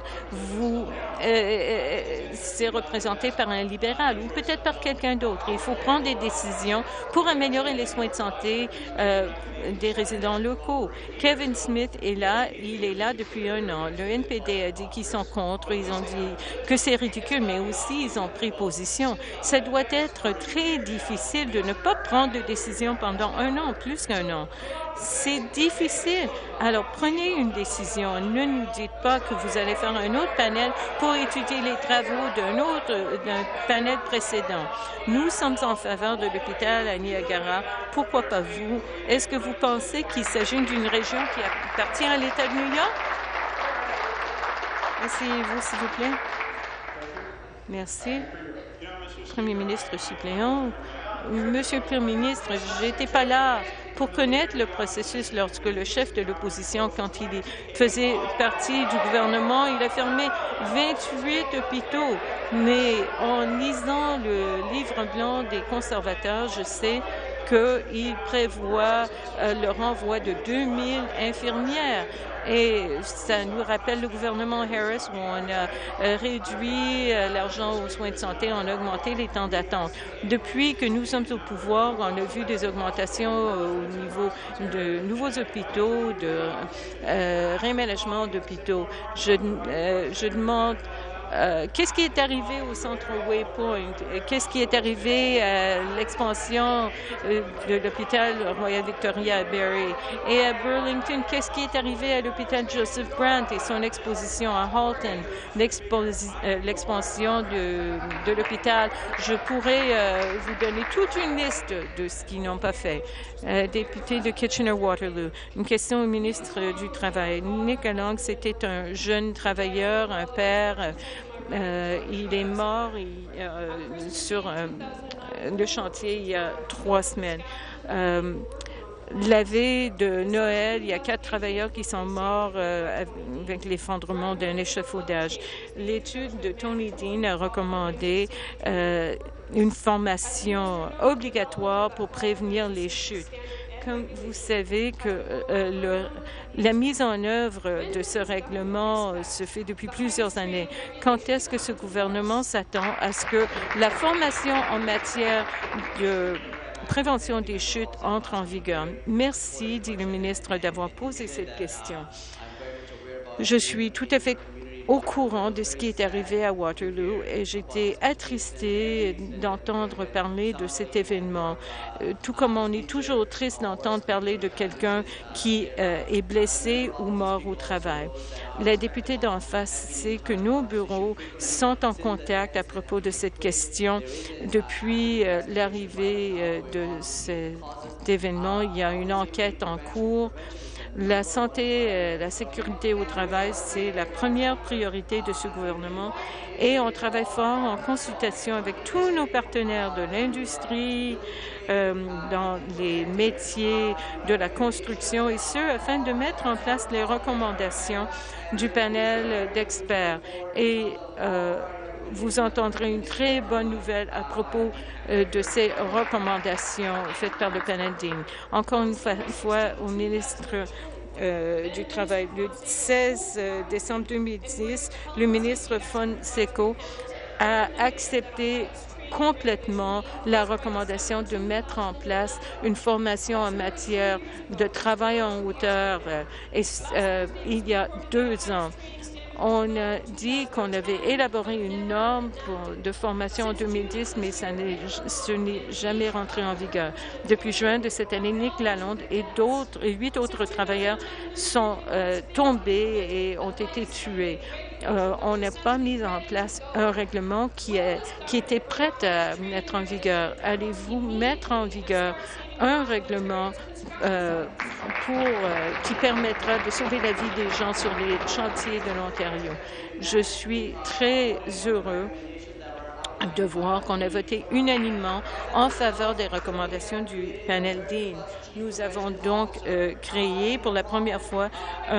c'est représenté par un libéral ou peut-être par quelqu'un d'autre? Il faut prendre des décisions pour améliorer les soins de santé des résidents locaux. Kevin Smith est là, il est là depuis un an. Le NPD a dit qu'ils sont contre, ils ont dit que c'est ridicule, mais aussi ils ont pris position. Ça doit être très difficile de ne pas prendre de décision pendant un an, plus qu'un an. C'est difficile. Alors, prenez une décision. Ne nous dites pas que vous allez faire un autre panel pour étudier les travaux d'un panel précédent. Nous sommes en faveur de l'hôpital à Niagara. Pourquoi pas vous? Est-ce que vous pensez qu'il s'agit d'une région qui appartient à l'État de New York? Asseyez-vous, s'il vous plaît. Merci. Premier ministre suppléant. Monsieur le Premier ministre, je n'étais pas là pour connaître le processus lorsque le chef de l'opposition, quand il faisait partie du gouvernement, il a fermé 28 hôpitaux. Mais en lisant le livre blanc des conservateurs, je sais qu'il prévoit le renvoi de 2000 infirmières. Et ça nous rappelle le gouvernement Harris où on a réduit l'argent aux soins de santé, on a augmenté les temps d'attente. Depuis que nous sommes au pouvoir, on a vu des augmentations au niveau de nouveaux hôpitaux, de réaménagement d'hôpitaux. Je demande qu'est-ce qui est arrivé au centre Waypoint? Qu'est-ce qui est arrivé à l'expansion de l'hôpital Royal Victoria à Barrie? Et à Burlington, qu'est-ce qui est arrivé à l'hôpital Joseph Brant et son exposition à Halton, l'expansion de l'hôpital? Je pourrais vous donner toute une liste de ce qu'ils n'ont pas fait. Député de Kitchener-Waterloo, une question au ministre du Travail. Nick Long, c'était un jeune travailleur, un père. Il est mort sur le chantier il y a 3 semaines. La veille de Noël, il y a 4 travailleurs qui sont morts avec l'effondrement d'un échafaudage. L'étude de Tony Dean a recommandé une formation obligatoire pour prévenir les chutes. Comme vous savez que la mise en œuvre de ce règlement se fait depuis plusieurs années. Quand est-ce que ce gouvernement s'attend à ce que la formation en matière de prévention des chutes entre en vigueur? Merci, dit le ministre, d'avoir posé cette question. Je suis tout à fait au courant de ce qui est arrivé à Waterloo et j'étais attristée d'entendre parler de cet événement, tout comme on est toujours triste d'entendre parler de quelqu'un qui est blessé ou mort au travail. La députée d'en face sait que nos bureaux sont en contact à propos de cette question depuis l'arrivée de cet événement. Il y a une enquête en cours. La santé, la sécurité au travail, c'est la première priorité de ce gouvernement et on travaille fort en consultation avec tous nos partenaires de l'industrie, dans les métiers de la construction et ce, afin de mettre en place les recommandations du panel d'experts. Et vous entendrez une très bonne nouvelle à propos de ces recommandations faites par le panel Dean. Encore une fois, au ministre du Travail. Le 16 décembre 2010, le ministre Fonseca a accepté complètement la recommandation de mettre en place une formation en matière de travail en hauteur il y a 2 ans. On a dit qu'on avait élaboré une norme de formation en 2010, mais ce n'est jamais rentré en vigueur. Depuis juin de cette année, Nick Lalonde et 8 autres travailleurs sont tombés et ont été tués. On n'a pas mis en place un règlement qui était prêt à mettre en vigueur. Allez-vous mettre en vigueur un règlement qui permettra de sauver la vie des gens sur les chantiers de l'Ontario? Je suis très heureux de voir qu'on a voté unanimement en faveur des recommandations du panel Dean. Nous avons donc créé pour la première fois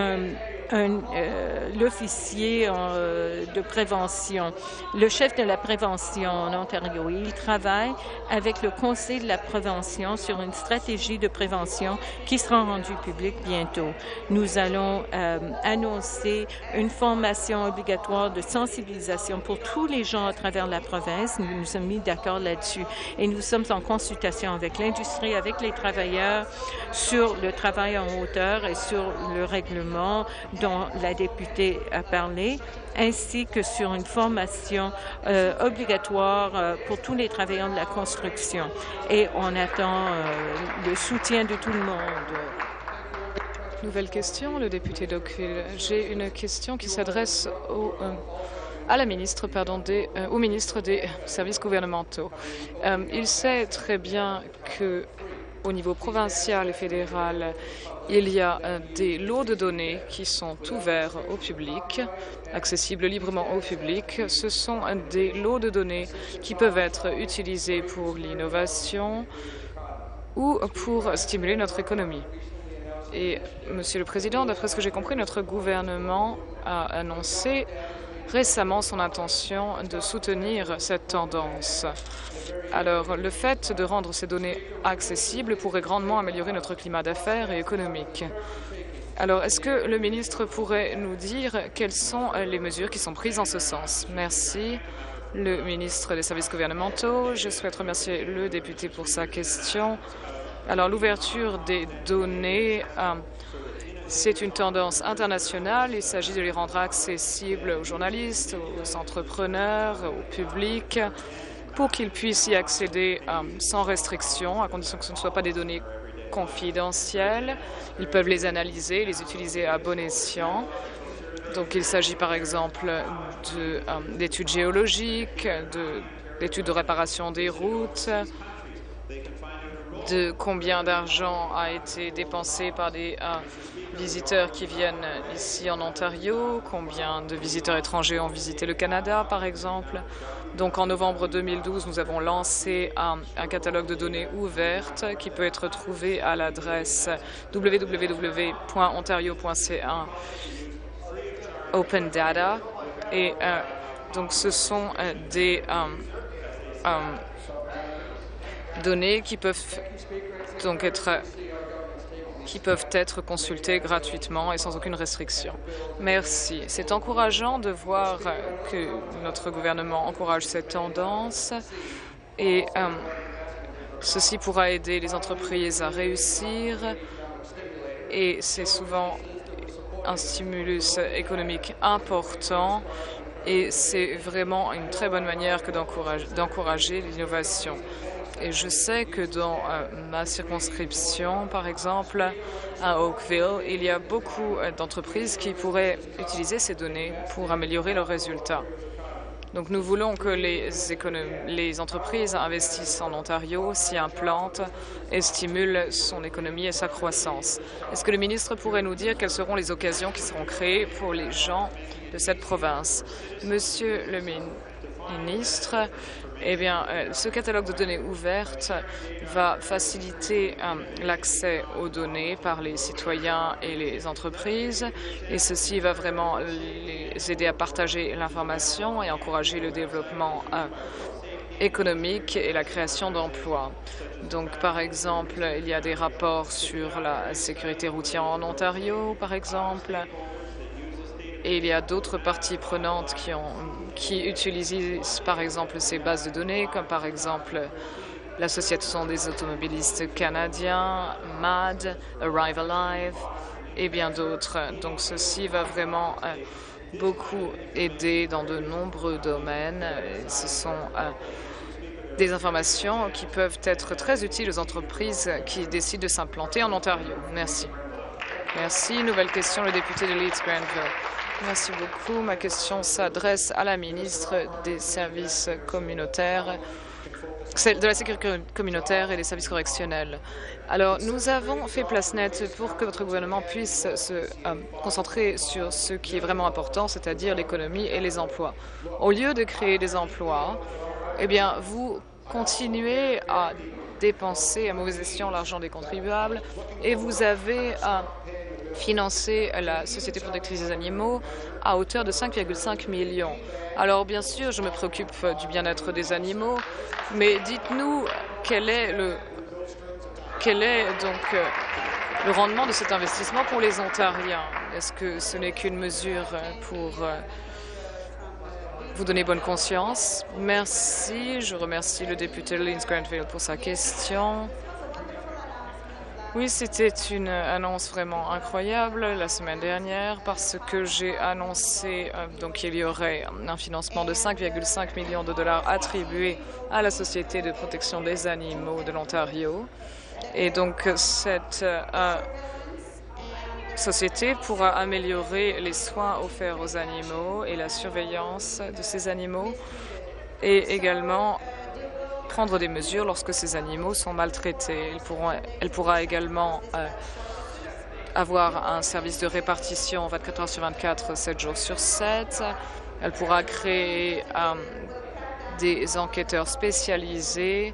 l'officier de prévention, le chef de la prévention en Ontario. Il travaille avec le Conseil de la prévention sur une stratégie de prévention qui sera rendue publique bientôt. Nous allons annoncer une formation obligatoire de sensibilisation pour tous les gens à travers la province. Nous nous sommes mis d'accord là-dessus et nous sommes en consultation avec l'industrie, avec les travailleurs sur le travail en hauteur et sur le règlement dont la députée a parlé, ainsi que sur une formation obligatoire pour tous les travailleurs de la construction. Et on attend le soutien de tout le monde. Nouvelle question, le député d'Oakville. J'ai une question qui s'adresse à la ministre, au ministre des services gouvernementaux. Il sait très bien que au niveau provincial et fédéral, il y a des lots de données qui sont ouverts au public, accessibles librement au public. Ce sont des lots de données qui peuvent être utilisés pour l'innovation ou pour stimuler notre économie. Et, Monsieur le Président, d'après ce que j'ai compris, notre gouvernement a annoncé récemment son intention de soutenir cette tendance. Alors, le fait de rendre ces données accessibles pourrait grandement améliorer notre climat d'affaires et économique. Alors, est-ce que le ministre pourrait nous dire quelles sont les mesures qui sont prises en ce sens? Merci. Le ministre des Services gouvernementaux, je souhaite remercier le député pour sa question. Alors, l'ouverture des données C'est une tendance internationale. Il s'agit de les rendre accessibles aux journalistes, aux entrepreneurs, au public, pour qu'ils puissent y accéder sans restriction, à condition que ce ne soient pas des données confidentielles. Ils peuvent les analyser, les utiliser à bon escient. Donc il s'agit par exemple d'études géologiques, d'études de réparation des routes, de combien d'argent a été dépensé par des visiteurs qui viennent ici en Ontario, combien de visiteurs étrangers ont visité le Canada, par exemple. Donc en novembre 2012, nous avons lancé un catalogue de données ouvertes qui peut être trouvé à l'adresse www.ontario.ca Open Data. Et donc ce sont des données qui peuvent donc être consultées gratuitement et sans aucune restriction. Merci. C'est encourageant de voir que notre gouvernement encourage cette tendance et ceci pourra aider les entreprises à réussir et c'est souvent un stimulus économique important et c'est vraiment une très bonne manière que d'encourager l'innovation. Et je sais que dans ma circonscription, par exemple, à Oakville, il y a beaucoup d'entreprises qui pourraient utiliser ces données pour améliorer leurs résultats. Donc nous voulons que les entreprises investissent en Ontario, s'y implantent et stimulent son économie et sa croissance. Est-ce que le ministre pourrait nous dire quelles seront les occasions qui seront créées pour les gens de cette province? Monsieur le ministre, eh bien, ce catalogue de données ouvertes va faciliter l'accès aux données par les citoyens et les entreprises et ceci va vraiment les aider à partager l'information et encourager le développement économique et la création d'emplois. Donc, par exemple, il y a des rapports sur la sécurité routière en Ontario, par exemple, et il y a d'autres parties prenantes qui utilisent, par exemple, ces bases de données, comme par exemple l'Association des automobilistes canadiens, MAD, Arrive Alive et bien d'autres. Donc, ceci va vraiment beaucoup aider dans de nombreux domaines. Ce sont des informations qui peuvent être très utiles aux entreprises qui décident de s'implanter en Ontario. Merci. Merci. Nouvelle question, le député de Leeds-Grenville. Merci beaucoup. Ma question s'adresse à la ministre des Services communautaires, de la sécurité communautaire et des services correctionnels. Alors, nous avons fait place nette pour que votre gouvernement puisse se concentrer sur ce qui est vraiment important, c'est-à-dire l'économie et les emplois. Au lieu de créer des emplois, eh bien, vous continuez à dépenser à mauvais escient l'argent des contribuables et vous avez financer la Société protectrice des animaux à hauteur de 5,5 millions. Alors, bien sûr, je me préoccupe du bien-être des animaux, mais dites-nous quel est donc le rendement de cet investissement pour les Ontariens. Est-ce que ce n'est qu'une mesure pour vous donner bonne conscience? Merci. Je remercie le député de Leeds-Grenville pour sa question. Oui, c'était une annonce vraiment incroyable la semaine dernière parce que j'ai annoncé qu'il y aurait un financement de 5,5 millions de dollars attribué à la Société de protection des animaux de l'Ontario. Et donc, cette société pourra améliorer les soins offerts aux animaux et la surveillance de ces animaux et également prendre des mesures lorsque ces animaux sont maltraités. Elle pourra également avoir un service de répartition 24 heures sur 24, 7 jours sur 7. Elle pourra créer des enquêteurs spécialisés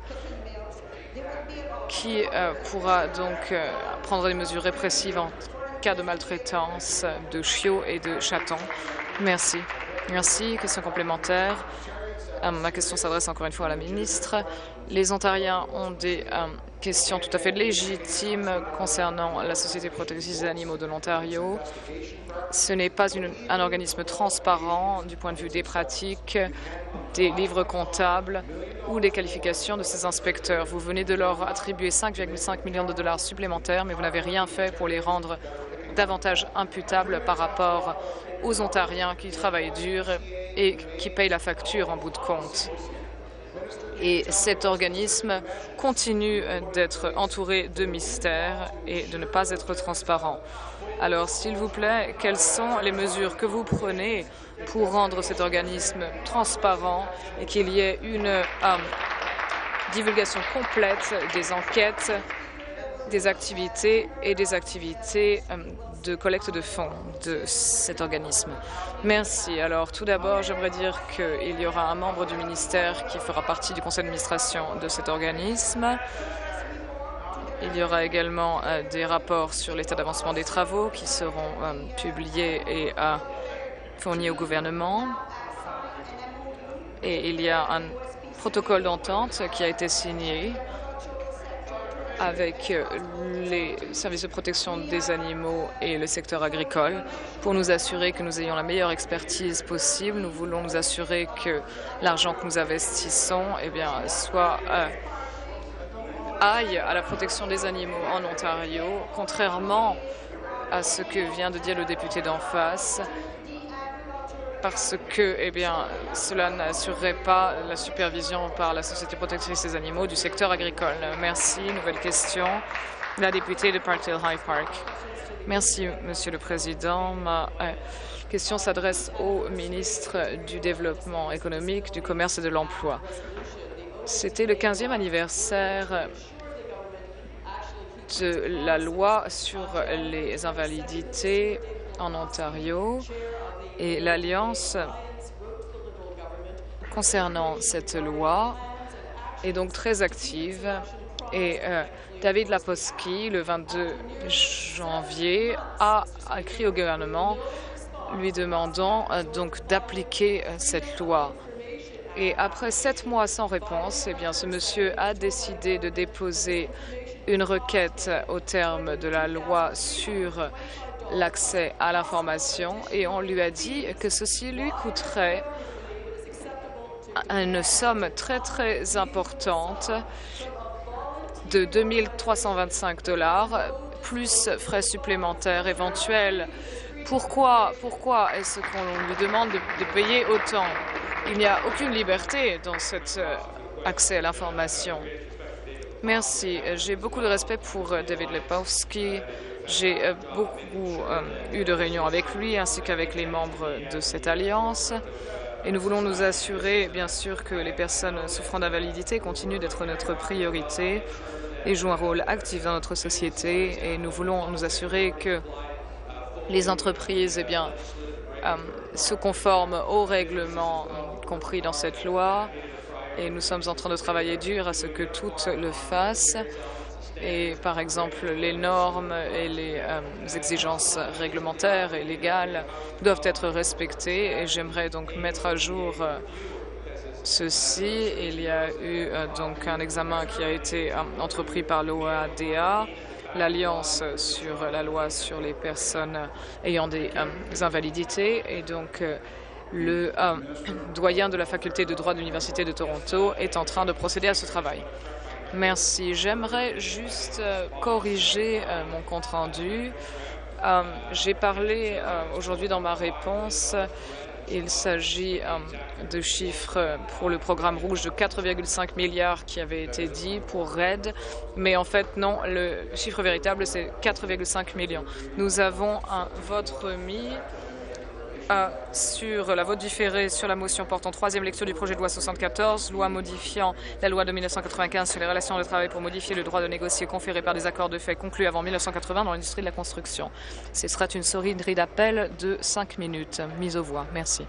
qui pourra donc prendre des mesures répressives en cas de maltraitance de chiots et de chatons. Merci. Merci. Question complémentaire. Ma question s'adresse encore une fois à la ministre. Les Ontariens ont des questions tout à fait légitimes concernant la Société protectrice des animaux de l'Ontario. Ce n'est pas un organisme transparent du point de vue des pratiques, des livres comptables ou des qualifications de ses inspecteurs. Vous venez de leur attribuer 5,5 millions de dollars supplémentaires, mais vous n'avez rien fait pour les rendre davantage imputable par rapport aux Ontariens qui travaillent dur et qui payent la facture en bout de compte. Et cet organisme continue d'être entouré de mystères et de ne pas être transparent. Alors, s'il vous plaît, quelles sont les mesures que vous prenez pour rendre cet organisme transparent et qu'il y ait une divulgation complète des enquêtes, des activités et des activités de collecte de fonds de cet organisme? Merci. Alors, tout d'abord, j'aimerais dire qu'il y aura un membre du ministère qui fera partie du conseil d'administration de cet organisme. Il y aura également des rapports sur l'état d'avancement des travaux qui seront publiés et fournis au gouvernement. Et il y a un protocole d'entente qui a été signé avec les services de protection des animaux et le secteur agricole pour nous assurer que nous ayons la meilleure expertise possible. Nous voulons nous assurer que l'argent que nous investissons soit aille à la protection des animaux en Ontario, contrairement à ce que vient de dire le député d'en face, parce que cela n'assurerait pas la supervision par la Société protectrice des animaux du secteur agricole. Merci. Nouvelle question. La députée de Parkdale High Park. Merci, Monsieur le Président. Ma question s'adresse au ministre du Développement économique, du Commerce et de l'Emploi. C'était le 15e anniversaire de la loi sur les invalidités en Ontario et l'Alliance concernant cette loi est donc très active. Et David Laposki, le 22 janvier, a écrit au gouvernement lui demandant donc d'appliquer cette loi. Et après 7 mois sans réponse, ce monsieur a décidé de déposer une requête au terme de la loi sur l'accès à l'information et on lui a dit que ceci lui coûterait une somme très très importante de 2 325 $, plus frais supplémentaires éventuels. Pourquoi est-ce qu'on lui demande de payer autant? Il n'y a aucune liberté dans cet accès à l'information. Merci. J'ai beaucoup de respect pour David Lepowski. J'ai beaucoup eu de réunions avec lui ainsi qu'avec les membres de cette alliance. Et nous voulons nous assurer, bien sûr, que les personnes souffrant d'invalidité continuent d'être notre priorité et jouent un rôle actif dans notre société. Et nous voulons nous assurer que les entreprises se conforment aux règlements compris dans cette loi. Et nous sommes en train de travailler dur à ce que toutes le fassent. Et par exemple, les normes et les exigences réglementaires et légales doivent être respectées. Et j'aimerais donc mettre à jour ceci. Il y a eu donc un examen qui a été entrepris par l'OADA, l'Alliance sur la loi sur les personnes ayant des invalidités. Et donc, le doyen de la faculté de droit de l'Université de Toronto est en train de procéder à ce travail. Merci. J'aimerais juste corriger mon compte-rendu. J'ai parlé aujourd'hui dans ma réponse. Il s'agit de chiffres pour le programme rouge de 4,5 milliards qui avait été dit pour RED. Mais en fait, non, le chiffre véritable, c'est 4,5 millions. Nous avons un vote remis sur la vote différée sur la motion portant troisième lecture du projet de loi 74, loi modifiant la loi de 1995 sur les relations de travail pour modifier le droit de négocier conféré par des accords de fait conclus avant 1980 dans l'industrie de la construction. Ce sera une sonnerie d'appel de 5 minutes. Mise aux voix. Merci.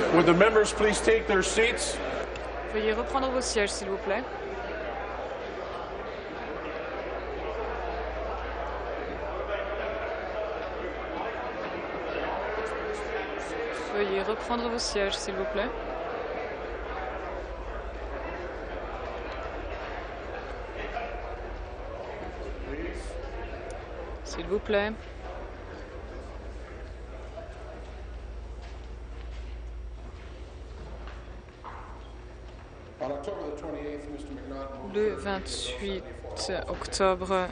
Would the members please take their seats? Veuillez reprendre vos sièges, s'il vous plaît. Veuillez reprendre vos sièges, s'il vous plaît. S'il vous plaît. Le 28 octobre,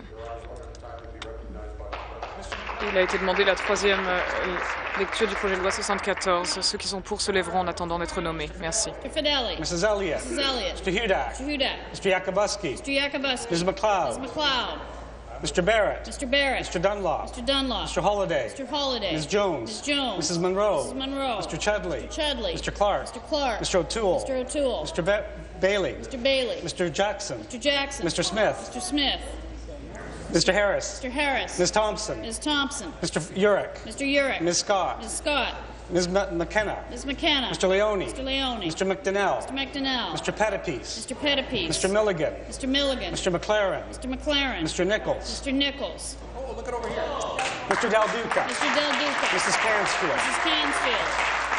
il a été demandé la troisième lecture du projet de loi 74. Ceux qui sont pour se lèveront en attendant d'être nommés. Merci. Mr. Fideli. Mrs. Elliott. Mrs. Elliott. Mr. Hudak. Mr. Hudak. Mr. Yakubuski. Mr. Yakubuski. Ms. McLeod. Ms. McLeod. Mr. Barrett. Mr. Barrett. Mr. Dunlop. Mr. Dunlop. Mr. Holliday. Mr. Holliday. Ms. Jones. Ms. Jones. Mrs. Monroe. Mrs. Monroe. Mr. Chudley. Mr. Chudley. Mr. Clark. Mr. Clark. Mr. O'Toole. Mr. O'Toole. Mr. Bailey. Mr. Bailey. Mr. Jackson. Mr. Jackson. Mr. Smith. Mr. Smith. Mr. Harris. Mr. Harris. Ms. Thompson. Ms. Thompson. Mr. Urick. Mr. Urick. Ms. Scott. Ms. Scott. Ms. McKenna. Ms. McKenna. Mr. Leone. Mr. Leone. Mr. McDonnell. Mr. McDonnell. Mr. Pettipies. Mr. Pettipies. Mr. Milligan. Mr. Milligan. Mr. McLaren. Mr. McLaren. Mr. Nichols. Mr. Nichols. Mr. Del Duca. Mr. Del Duca. Mrs. Cansfield. Mrs. Cansfield.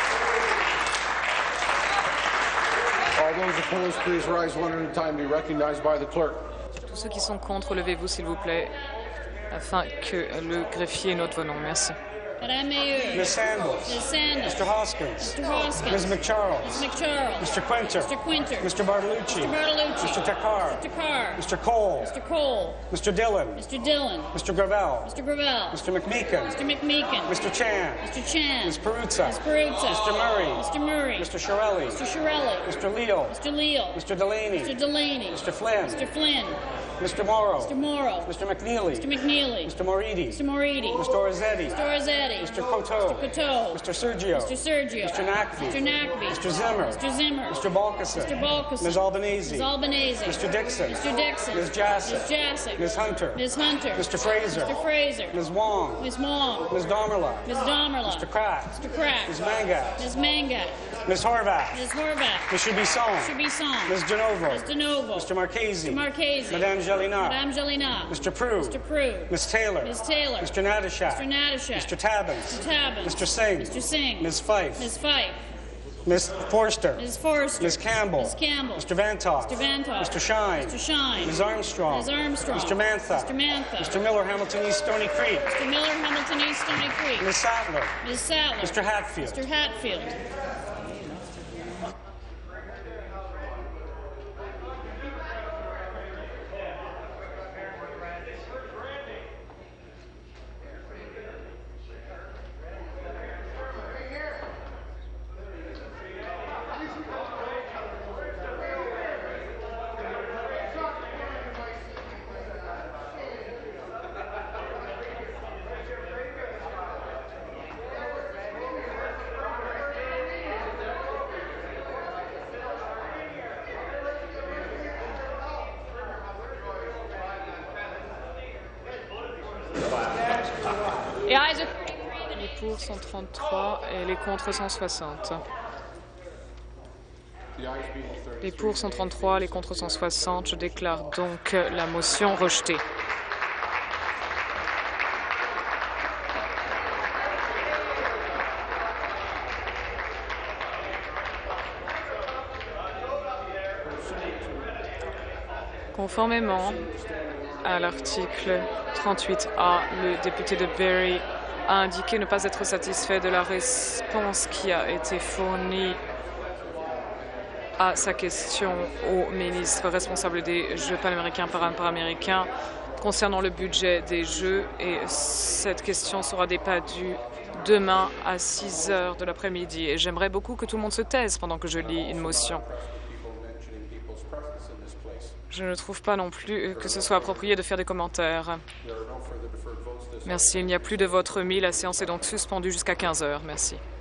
All those opposed, please rise one at a time. Be recognized by the clerk. Tous ceux qui sont contre, levez-vous, s'il vous plaît, afin que le greffier note vos noms. Merci. Madame Mayor. Ms. Sandals. Ms. Sanders. Mr. Hoskins. Mr. Hoskins. Ms. McCharles. Ms. McCharles. Mr. Quinter. Mr. Quinter. Mr. Bartolucci. Mr. Bartolucci. Mr. Takar. Mr. Carr. Mr. Cole. Mr. Cole. Mr. Dillon. Mr. Dillon. Mr. Gravel. Mr. Gravel. Mr. McMeekin. Mr. McMeekin. Mr. Chan. Mr. Chan. Ms. Peruzza. Ms. Peruzza. Mr. Murray. Mr. Murray. Mr. Shirelli. Mr. Shirelli. Mr. Leal. Mr. Leal. Mr. Delaney. Mr. Delaney. Mr. Flynn. Mr. Flynn. Mr. Morrow. Mr. Morrow. Mr. McNeely. Mr. McNeely. Mr. Moridi. Mr. Moridi. Mr. Orzetti. Mr. Rossetti. Mr. Coteau. Mr. Coteau. Mr. Sergio. Mr. Sergio. Mr. Nakvi. Mr. Nakvi. Mr. Zimmer. Mr. Zimmer. Mr. Balkison. Mr. Balkison. Ms. Albanese. Ms. Albanese. Mr. Dixon. Mr. Dixon. Ms. Jassic. Ms. Jassic. Ms. Hunter. Ms. Hunter. Mr. Fraser. Mr. Fraser. Ms. Wong. Ms. Wong. Ms. Domerla. Ms. Domerla. Mr. Kraft. Mr. Crack. Ms. Mangat. Ms. Mangat. Ms. Horvath. Ms. Horvath. Mr. Bisson. Mr. Bisson. Ms. DeNovo. Ms. DeNovo. Mr. Marchese. Mr. Marchese. Madame Gelina. Madame Gelina. Mr. Prue. Mr. Prue. Ms. Taylor. Ms. Taylor. Mr. Natashak. Mr. Natashak. Mr. Tabbins. Mr. Tabbins. Mr. Singh. Mr. Singh. Ms. Fife. Ms. Fife. Ms. Forster. Ms. Forster. Ms. Campbell. Ms. Campbell. Mr. Vantoff. Mr. Vantoff. Mr. Shine. Mr. Shine. Ms. Armstrong. Ms. Armstrong. Mr. Mantha. Mr. Mantha. Mr. Miller, Hamilton East, Stony Creek. Mr. Miller, Hamilton East, Stony Creek. Ms. Sattler. Ms. Sattler. Mr. Hatfield. Mr. Hatfield. Les pour 133 et les contre 160. Les pour 133, les contre 160. Je déclare donc la motion rejetée. Conformément à l'article 38A, le député de Barrie a indiqué ne pas être satisfait de la réponse qui a été fournie à sa question au ministre responsable des Jeux panaméricains para-américains concernant le budget des Jeux, et cette question sera débattue demain à 6 heures de l'après-midi. Et j'aimerais beaucoup que tout le monde se taise pendant que je lis une motion. Je ne trouve pas non plus que ce soit approprié de faire des commentaires. Merci. Il n'y a plus de vote remis. La séance est donc suspendue jusqu'à 15 heures. Merci.